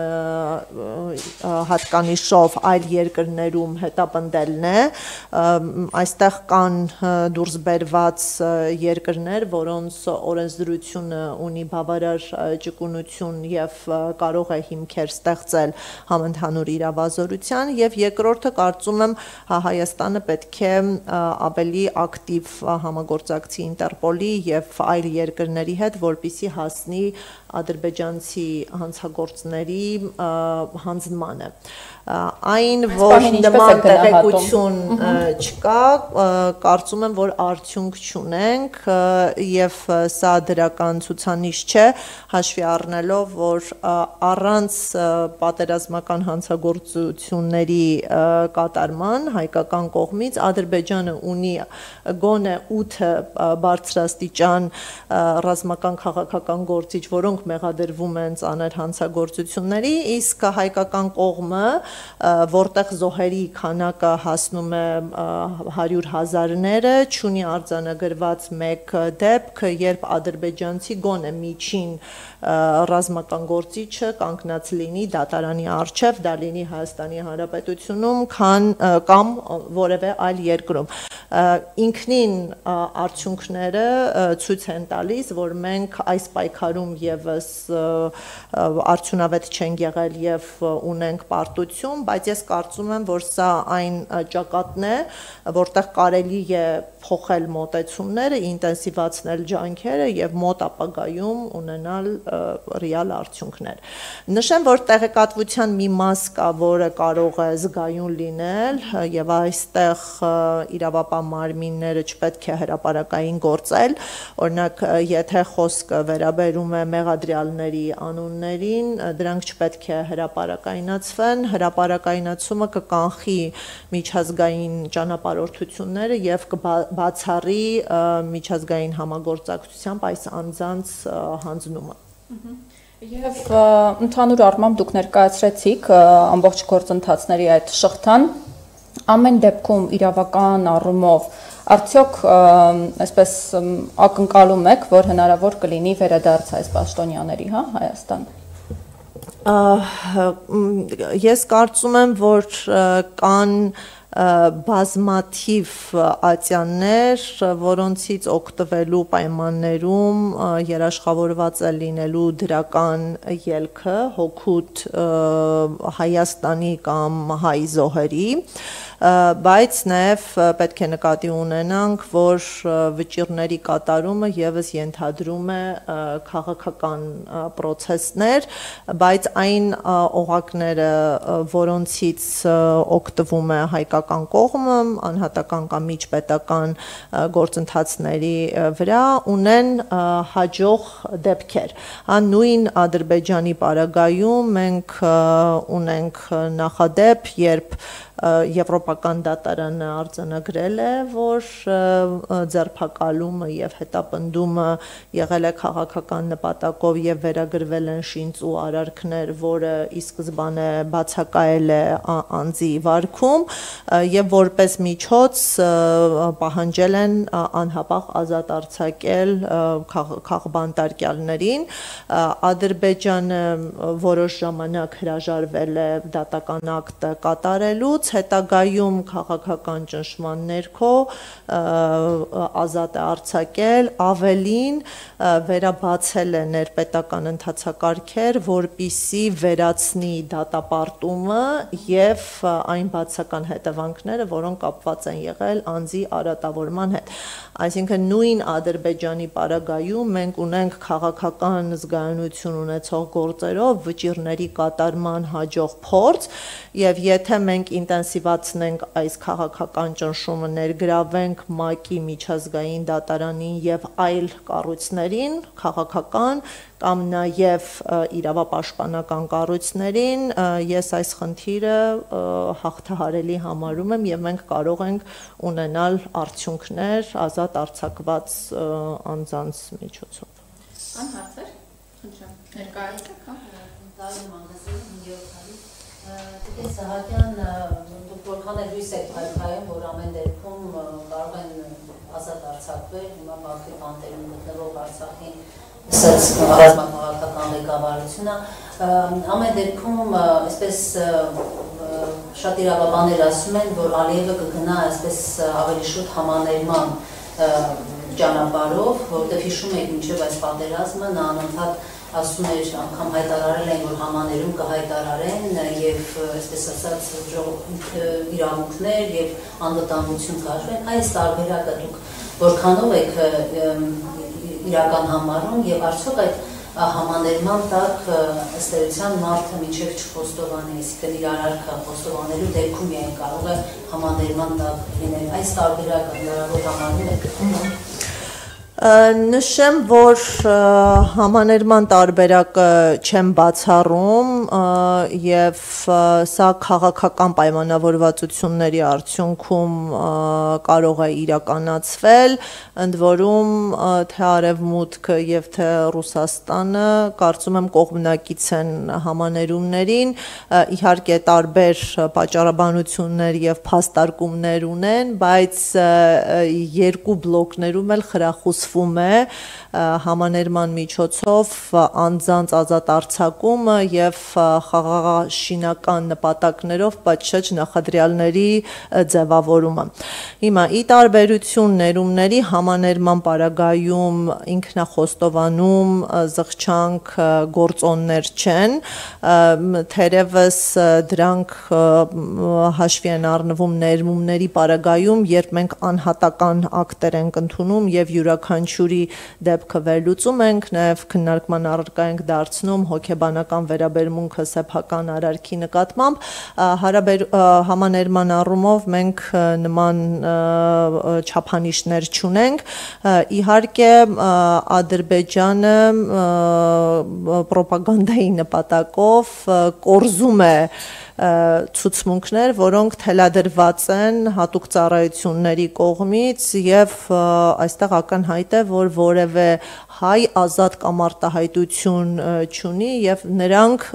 հատկանիշով այլ երկրներում հետապնդելն է, այստեղ կան դուրս բերված երկրներ, որոնց օրենսդրությունը ունի բավարար ճկունություն եւ կարող է հիմքեր ստեղծել համընդհանուր իրավազորության եւ երկրորդը կարծում եմ Հայաստանը պետք է ավելի ակտիվ համագործակցի Ինտերպոլի եւ այլ երկրների հետ, որպեսզի հասնի ադրբեջանցի հանցագործների հանձնմանը։ Այն, որ նման տեղեկություն չկա, կարծում եմ, որ արդյունք չունենք եւ սա դրական ցուցանիշ չէ, հաշվի առնելով, որ առանց պատերազմական հանցագործությունների կատարման հայկական կողմից Ադրբեջանը ունի գոնե 8 բարձրաստիճան ռազմական քաղաքական գործիչ, որոնք մեղադրվում են ծանր հանցագործությունների, իսկ հայկական կողմը, որտեղ զոհերի քանակը հասնում է 100,000-ները, չունի արձանագրված մեկ դեպք, երբ ադրբեջանցի գոնե միջին ռազմական գործիչը կանգնած լինի դատարանի առջև, դա լինի Հայաստանի Հանրապետությունում կամ որևէ այլ երկրում։ Ինքնին արդյունքները ցույց են տալիս, որ մենք այս պայքարում եւս արդյունավետ չենք եղել եւ ունենք պարտություն, բայց ես կարծում եմ, որ սա այն ճակատն է, որտեղ կարելի է փոխել մոտեցումները, ինտենսիվացնել ջանքերը եւ մոտ ապագայում ունենալ ռեալ արդյունքներ։ Նշեմ, որ տեղեկատվության մի մաս կա, որը կարող է զգայուն լինել եւ այստեղ իրավապահ մարմինները չպետք է հրապարակային գործել, օրինակ, եթե խոսքը վերաբերում է մեղադրյալների անուններին, դրանք չպետք է հրապարակայնացվեն, հրապարակայնացումը կկանխի միջազգային ճանապարհորդությունները եւ կբացառի միջազգային համագործակցությամբ այս անձանց հանձնումը։ Եվ ընդհանուր առմամբ դուք ներկայացրեցիք ամբողջ գործընթացների այդ շղթան, ամեն դեպքում իրավական առումով արդյոք այսպես ակնկալում եք, որ հնարավոր կլինի վերադարձ այս պաշտոնյաների, հա, Հայաստան։ Ես կարծում եմ, որ կան բազմաթիվ ատյաններ, որոնցից օգտվելու պայմաններում երաշխավորված է լինելու դրական ելքը հօգուտ Հայաստանի կամ հայ զոհերի, բայց նաև պետք է նկատի ունենանք, որ վճիռների կատարումը եւս ենթադրում է քաղաքական process-ներ, բայց այն օղակները, որոնցից օգտվում է հայկական կողմը, անհատական կամ միջպետական գործընթացների վրա, ունեն հաջող դեպքեր։ Նույն Ադրբեջանի պարագայում մենք ունենք նախադեպ, երբ Եվրոպական դատարանը արձանագրել է, որ ձերբակալումը եւ հետապնդումը եղել է քաղաքական նպատակով եւ վերագրվել են շինծ ու արարքներ, որը ի սկզբանե բացակայել է անձի վարքում եւ որպես միջոց պահանջել են անհապաղ ազատ արձակել քաղբանտարկյալներին։ Ադրբեջանը որոշ ժամանակ հրաժարվել է դատական ակտը կատարելուց, հետագայում քաղաքական ճնշման ներքո ազատ է արձակել, ավելին վերաբացել է ներպետական ընթացակարգեր, որպիսի վերացնի դատապարտումը եւ այն բացական հետևանքները, որոնք կապված են եղել անձի արատավորման հետ։ Այսինքն նույն Ադրբեջանի պարագայում մենք ունենք քաղաքական զգայունություն ունեցող գործերով վճիռների կատարման հաջող փորձ եւ եթե մենք ինտենսիվացնենք այս քաղաքական ճնշումը, ներգրավենք ՄԱԿ-ի միջազգային դատարանին եւ այլ կառույցներին, քաղաքական կամ նաև իրավապաշտպանական կառույցներին, ես այս խնդիրը հաղթահարելի համարում եմ եւ մենք կարող ենք ունենալ արդյունքներ ազատ արձակված անձանց միջոցով։ Ան հարցեր, խնդրեմ, ներկայացեք, հա։ Դարում անգասում 5 տարի։ Դե Սահակյան, դուք որքան է լույս եք հայտարարում, որ ամեն դեպքում կարող են ազատ արձակվել, հիմա Բաքվի բանտերում գտնվող Արցախին ռազմաքաղաքական ղեկավարությունը, ամեն դեպքում այսպես շատ իրավաբաններ ասում են, որ Ալիևը կգնա այսպես ավելի շուտ համաներման ճանապարհով, որտեղ հիշում եք մինչև այս պատերազմը նա անընդհատ ասում էր, անգամ հայտարարել են, որ համաներում կհայտարարեն եւ այսպես ասած իրավունքներ եւ անվտանգություն կարգեն։ Այս տարբերակը դուք որքանով եք իրական համարում եւ արդյոք այդ համաներման տակ ըստ էության մարդը մինչև չխոստովանի, այսինքն իր արարքը խոստովանելու դեպքում միայն կարող է համաներման տակ լինել։ Այս տարբերակը հնարավոր համարում եք։ Նշեմ, որ համաներման տարբերակը չեմ բացառում եւ սա քաղաքական պայմանավորվածությունների արդյունքում կարող է իրականացվել, ընդ որում թե Արևմուտքը եւ թե Ռուսաստանը կարծում եմ կողմնակից են համաներումներին, իհարկե տարբեր պատճառաբանություններ եւ փաստարկումներ ունեն, բայց երկու բլոկներում էլ խրախուսվում է համաներման միջոցով անձանց ազատ արձակումը եւ խաղաղաշինական նպատակներով պատշաճ նախադրյալների ձևավորումը։ Հիմա ի տարբերություն ներումների համաներման պարագայում ինքնախոստովանում զղջանք գործոններ չեն, թերևս դրանք հաշվի են առնվում ներմումների պարագայում, երբ մենք անհատական ակտեր ենք ընդունում եւ յուրաքանչյուրի դեպքը վերլուծում ենք, նաև քննարկման առարկա ենք դարձնում հոգեբանական վերաբերմունքը սեփական արարքի նկատմամբ, համաներման առումով մենք նման չափանիշներ չունենք, իհարկե Ադրբեջանը պրոպագանդայի նպատակով կորզում է ցուցմունքներ, որոնք թելադրված են հատուկ ծառայությունների կողմից եւ այստեղ ակնհայտ է, որ որևէ հայ ազատ կամ արտահայտություն չունի եւ նրանք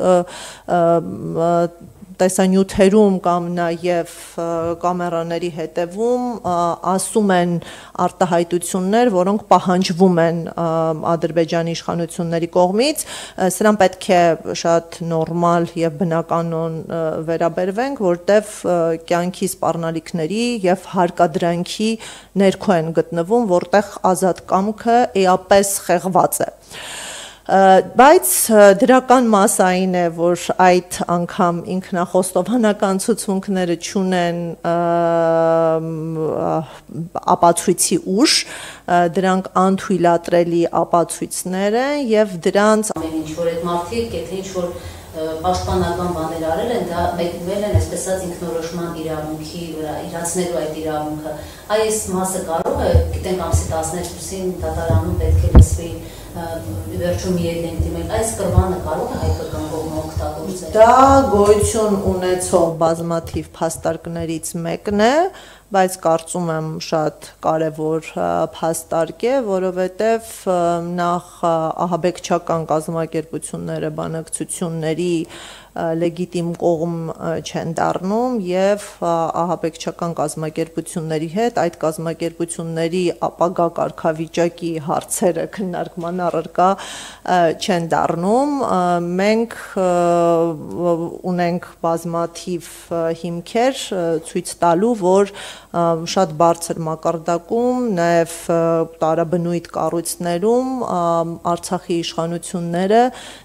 տեսանյութերում կամ նաև կամերաների հետևում ասում են արտահայտություններ, որոնք պահանջվում են Ադրբեջանի իշխանությունների կողմից, սրան պետք է շատ նորմալ եւ բնականon վերաբերվենք, որտեվ կյանքի սպառնալիքների եւ հարկադրանքի ներքո են գտնվում, որտեղ ազատ կամքը էապես խեղված է։ Բայց դրական մասը այն է, որ այդ անգամ ինքնախոստովանական ցուցմունքները չունեն ապացույցի ուժ, դրանք անթույլատրելի ապացույցներ են եւ դրանց ամեն ինչ որ այդ մարդիկ, եթե ինչ որ պաշտպանական բաներ արել են, դա մեկնել են այսպես ասած ինքնորոշման իրավունքի վրա, իրացնելու այդ իրավունքը։ Այս մասը կարող է, գիտենք ամսի 12-ին դատարանում պետք է լսվի վերջում իրենք դիմել, այս կրվանը կարող է հայկական կողմը օգտագործել։ Դա գոյություն ունեցող բազմաթիվ փաստարկներից մեկն է, բայց կարծում եմ շատ կարևոր փաստարկ է, որովհետև նախ ահաբեկչական կազմակերպությունները բանակցությունների լեգիտիմ կողմ չեն դառնում եւ ահաբեկչական կազմակերպությունների հետ այդ կազմակերպությունների ապագա կարգավիճակի հարցերը քննարկման առարկա չեն դառնում մենք ունենք բազմաթիվ հիմքեր ցույց տալու որ շատ բարձր մակարդակում նաև տարաբնույթ կառույցներում Արցախի իշխանությունները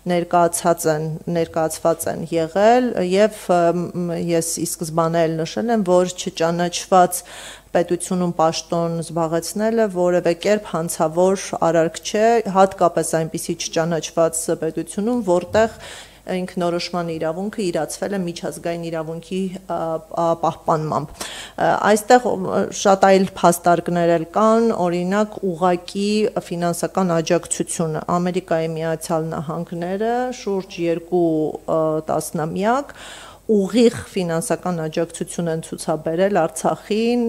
ներկայացված են եղել եւ ես ի սկզբանե էլ նշել եմ որ չճանաչված պետությունում պաշտոն զբաղեցնելը որևէ կերպ հանցավոր արարք չէ հատկապես այնպիսի չճանաչված պետությունում որտեղ ինքնորոշման իրավունքը իրացվել է միջազգային իրավունքի պահպանմամբ այստեղ շատ այլ փաստարկներ էլ կան օրինակ ուղղակի ֆինանսական աջակցությունը Ամերիկայի Միացյալ Նահանգները շուրջ 2 տասնամյակ ուղիղ ֆինանսական աջակցություն են ցուցաբերել Արցախին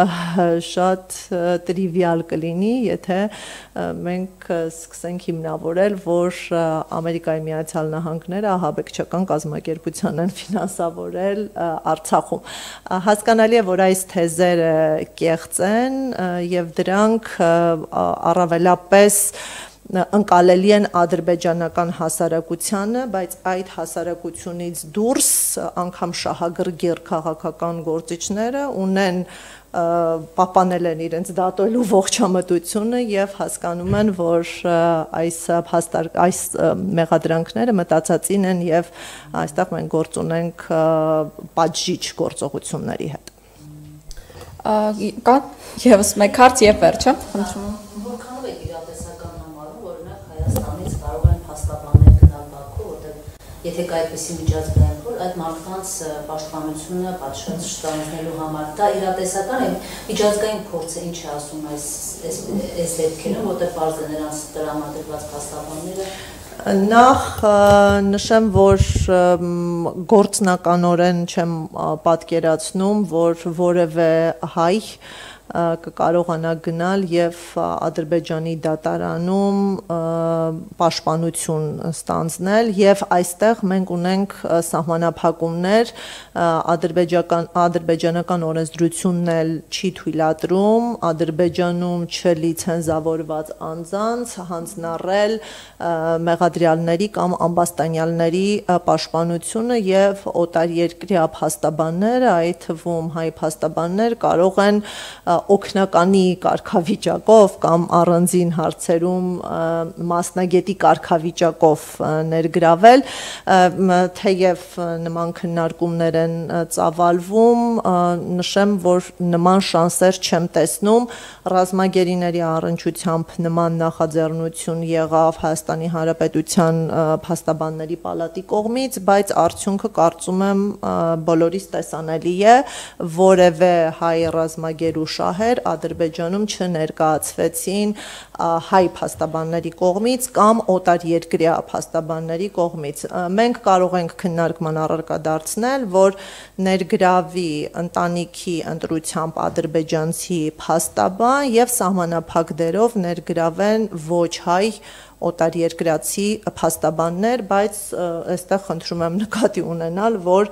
շատ տրիվիալ կլինի եթե մենք սկսենք հիմնավորել որ Ամերիկայի Միացյալ Նահանգները ահաբեկչական կազմակերպության են ֆինանսավորել Արցախում հասկանալի է որ այս թեզերը կեղծ են եւ դրանք առավելապես ընկալելի են ադրբեջանական հասարակությանը, բայց այդ հասարակությունից դուրս անգամ շահագրգիռ քաղաքական գործիչները ունեն պահպանել են իրենց դատելու ողջամտությունը եւ հասկանում են, որ այս մեղադրանքները մտածածին են եւ այստեղ մենք գործ ունենք պատժիչ գործողությունների հետ։ Կա եւս մեկ հարց եւ վերջը, խնդրում եմ։ Որքանով է իրատեսական համարում, օրինակ Հայաստանից կարող են փաստաբաններ գնալ Բաքու, որտեղ եթե կա այդպիսի միջազգային փոլ, այդ մարդկանց պաշտպանությունը պատշաճ ստանձնելու համար, դա իրատեսական է, միջազգային փորձը ինչ է ասում այս դեպքերում, որտեղ բարձ է նրանց տրամադրված փաստաբանները Նախ նշեմ, որ գործնականորեն չեմ պատկերացնում, որ որևէ հայ կկարողանա գնալ եւ Ադրբեջանի դատարանում պաշտպանություն ստանձնել եւ այստեղ մենք ունենք սահմանափակումներ ադրբեջանական օրենսդրությունն էլ չի թույլատրում Ադրբեջանում չլիցենզավորված անձանց հանձնառել մեղադրյալների կամ ամբաստանյալների պաշտպանությունը եւ օտարերկրյա փաստաբանները այդ թվում հայ փաստաբաններ կարող են օգնականի կարգավիճակով կամ առանձին հարցերում մասնագետի կարգավիճակով ներգրավել, թեև նման քննարկումներ են ծավալվում, նշեմ, որ նման շանսեր չեմ տեսնում, ռազմագերիների առնչությամբ նման նախաձեռնություն եղավ Հայաստանի Հանրապետության փաստաբանների պալատի կողմից, բայց արդյունքը կարծում եմ բոլորիս տեսանելի է, որևէ հայ ռազմագերու շահեր Ադրբեջանում չներկայացվեցին հայ փաստաբանների կողմից կամ օտարերկրյա փաստաբանների կողմից։ Մենք կարող ենք քննարկման առարկա դարձնել, որ ներգրավի ընտանիքի ընտրությամբ ադրբեջանցի փաստաբան եւ սահմանափակ դերով ներգրավեն ոչ հայ օտարերկրացի փաստաբաններ, բայց այստեղ խնդրում եմ նկատի ունենալ, որ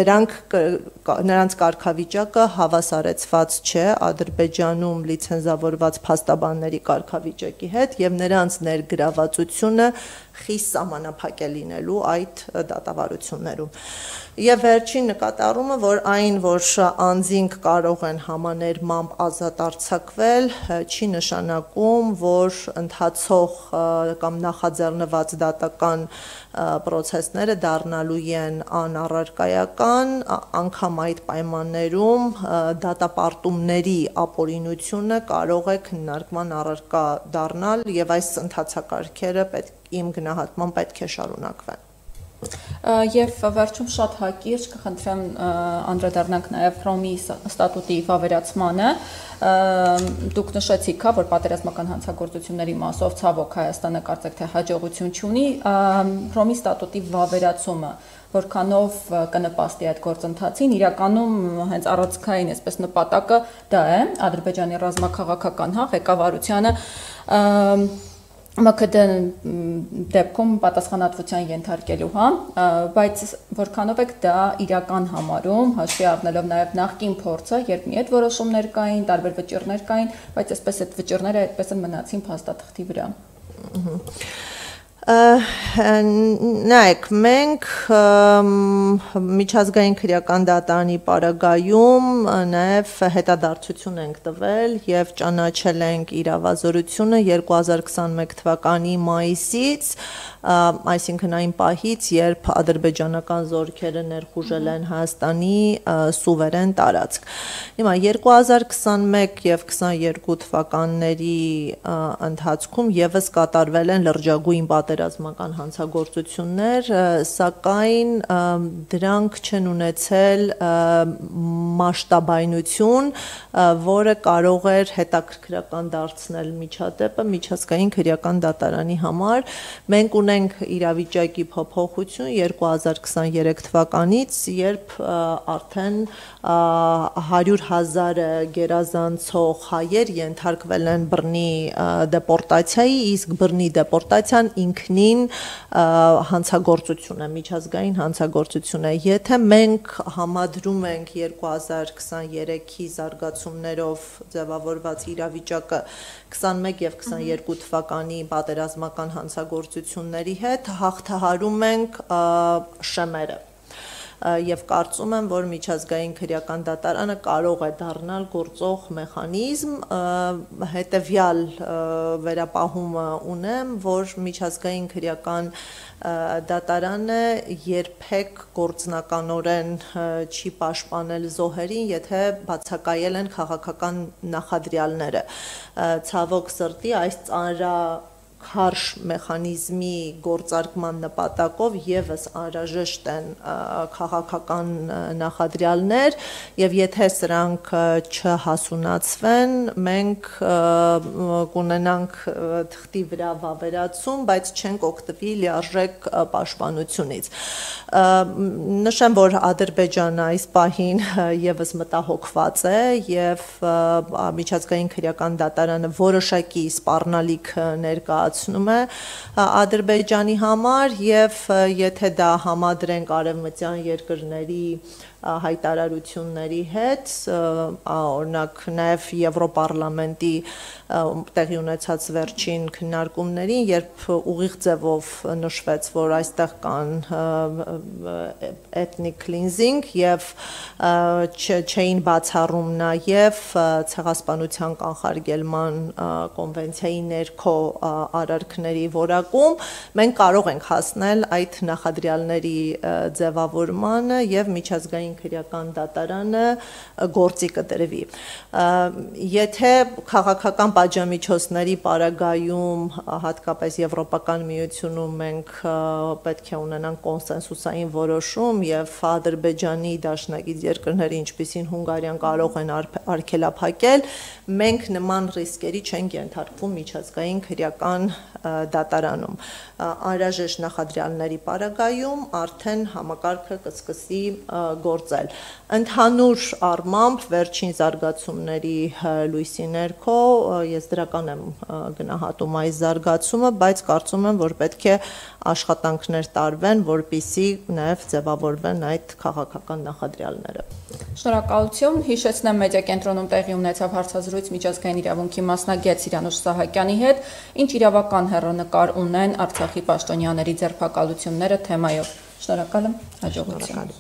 նրանց կարգավիճակը հավասարեցված չէ Ադրբեջանում լիցենզավորված փաստաբանների կարգավիճակի հետ եւ նրանց ներգրավվածությունը խիստ սահմանափակ է լինելու այդ դատավարություններում։ Եվ վերջին նկատառումը, որ այն, որ անձինք կարող են համաներմամբ ազատ արձակվել, չի նշանակում, որ ընթացող կամ նախաձեռնված դատական պրոցեսները դառնալու են անառարկայական, անգամ այդ պայմաններում դատապարտումների ապօրինությունը կարող է քննարկման առարկա դառնալ եւ այս ընթացակարգերը իմ գնահատմամբ պետք է շարունակվեն։ Եվ վերջում շատ հակիրճ կխնդրեմ անդրադառնանք նաև Հռոմի ստատուտի վավերացմանը։ Դուք նշեցիք, որ պատերազմական հանցագործությունների մասով ցավոք Հայաստանը կարծեք թե հաջողություն չունի, Հռոմի ստատուտի վավերացումը որքանով կնպաստի այդ գործընթացին, իրականում հենց առանցքային այսպես նպատակը դա է Ադրբեջանի ռազմաքաղաքական ղեկավարությանը ՄՔԴ դեպքում պատասխանատվության ենթարկելու, բայց որքանով եք դա իրական համարում, հաշվի առնելով նաև նախկին փորձը, երբ մի այդ որոշումներ կային, տարբեր վճիռներ կային, բայց այսպես այդ վճիռները այդպես են մնացին փաստաթղթի վրա։ Նայեք, մենք միջազգային քրեական դատարանի պարագայում նաև հետադարձություն ենք տվել եւ ճանաչել ենք իրավազորությունը 2021 թվականի մայիսից, այսինքն այն պահից, երբ ադրբեջանական զորքերը ներխուժել են Հայաստանի սուվերեն տարածք։ Հիմա 2021 եւ 22 թվականների ընթացքում եւս կատարվել են լրջագույն պատերազմական հանցագործություններ, սակայն դրանք չեն ունեցել մասշտաբայնություն, որը կարող էր հետաքրքրական դարձնել միջադեպը միջազգային քրեական դատարանի համար։ Մենք ունենք իրավիճակի փոփոխություն 2023 թվականից, երբ արդեն 100,000 գերազանցող հայեր ենթարկվել են բռնի դեպորտացիայի, իսկ բռնի դեպորտացիան ինքնին հանցագործություն է, միջազգային հանցագործություն է։ Եթե մենք համադրում ենք 2023-ի զարգացումներով ձևավորված իրավիճակը 21 եւ 22 թվականի պատերազմական հանցագործությունների հետ, հաղթահարում ենք շեմերը։ Եվ կարծում եմ, որ միջազգային քրեական դատարանը կարող է դառնալ գործող մեխանիզմ, հետևյալ վերապահումը ունեմ, որ միջազգային քրեական դատարանը երբեք գործնականորեն չի պաշտպանել զոհերին, եթե բացակայել են քաղաքական նախադրյալները։ Ցավոք սրտի այս քարշ մեխանիզմի գործարկման նպատակով եւս անհրաժեշտ են քաղաքական նախադրյալներ եւ եթե սրանք չհասունացվեն, մենք կունենանք թղթի վրա վավերացում, բայց չենք օգտվի լիարժեք պաշտպանությունից։ Նշեմ, որ Ադրբեջանը այս պահին եւս մտահոգված է եւ միջազգային քրեական դատարանը որոշակի սպառնալիք ներկայացնում է Ադրբեջանի համար եւ եթե դա համադրենք արևմտյան երկրների հայտարարությունների հետ, օրինակ նաև Եվրոպարլամենտի տեղի ունեցած վերջին քննարկումներին, երբ ուղիղ ձևով նշվեց, որ այստեղ կան ethnic cleansing եւ չէին բացառում նաև ցեղասպանության կանխարգելման կոնվենցիայի ներքո արարքների որակում, մենք կարող ենք հասնել այդ նախադրյալների ձևավորմանը եւ միջազգային քրեական դատարանը գործի կդրվի։ Եթե քաղաքական պատժամիջոցների պարագայում, հատկապես Եվրոպական միությունում մենք պետք է ունենանք կոնսենսուսային որոշում եւ Ադրբեջանի դաշնակից երկրները, ինչպիսին Հունգարիան, կարող են արգելափակել, մենք նման ռիսկերի չենք ենթարկվում միջազգային քրեական դատարանում։ Անհրաժեշտ նախադրյալների պարագայում արդեն համակարգը կսկսի գործել։ Ընդհանուր առմամբ վերջին զարգացումների լույսի ներքո ես դրական եմ գնահատում այս զարգացումը, բայց կարծում եմ, որ պետք է աշխատանքներ տարվեն, որպեսզի նաև ձևավորվեն այդ քաղաքական նախադրյալները։ Շնորհակալություն։ Հիշեցնեմ, մեդիա կենտրոնում տեղի ունեցավ հարցազրույց միջազգային իրավունքի մասնագետ Սիրանուշ Սահակյանի հետ, ինչ իրավական հեռանկար ունեն Արցախի պաշտոնյաների ձերբակալությունները թեմայով։ Շնորհակալ եմ, հաջողություն։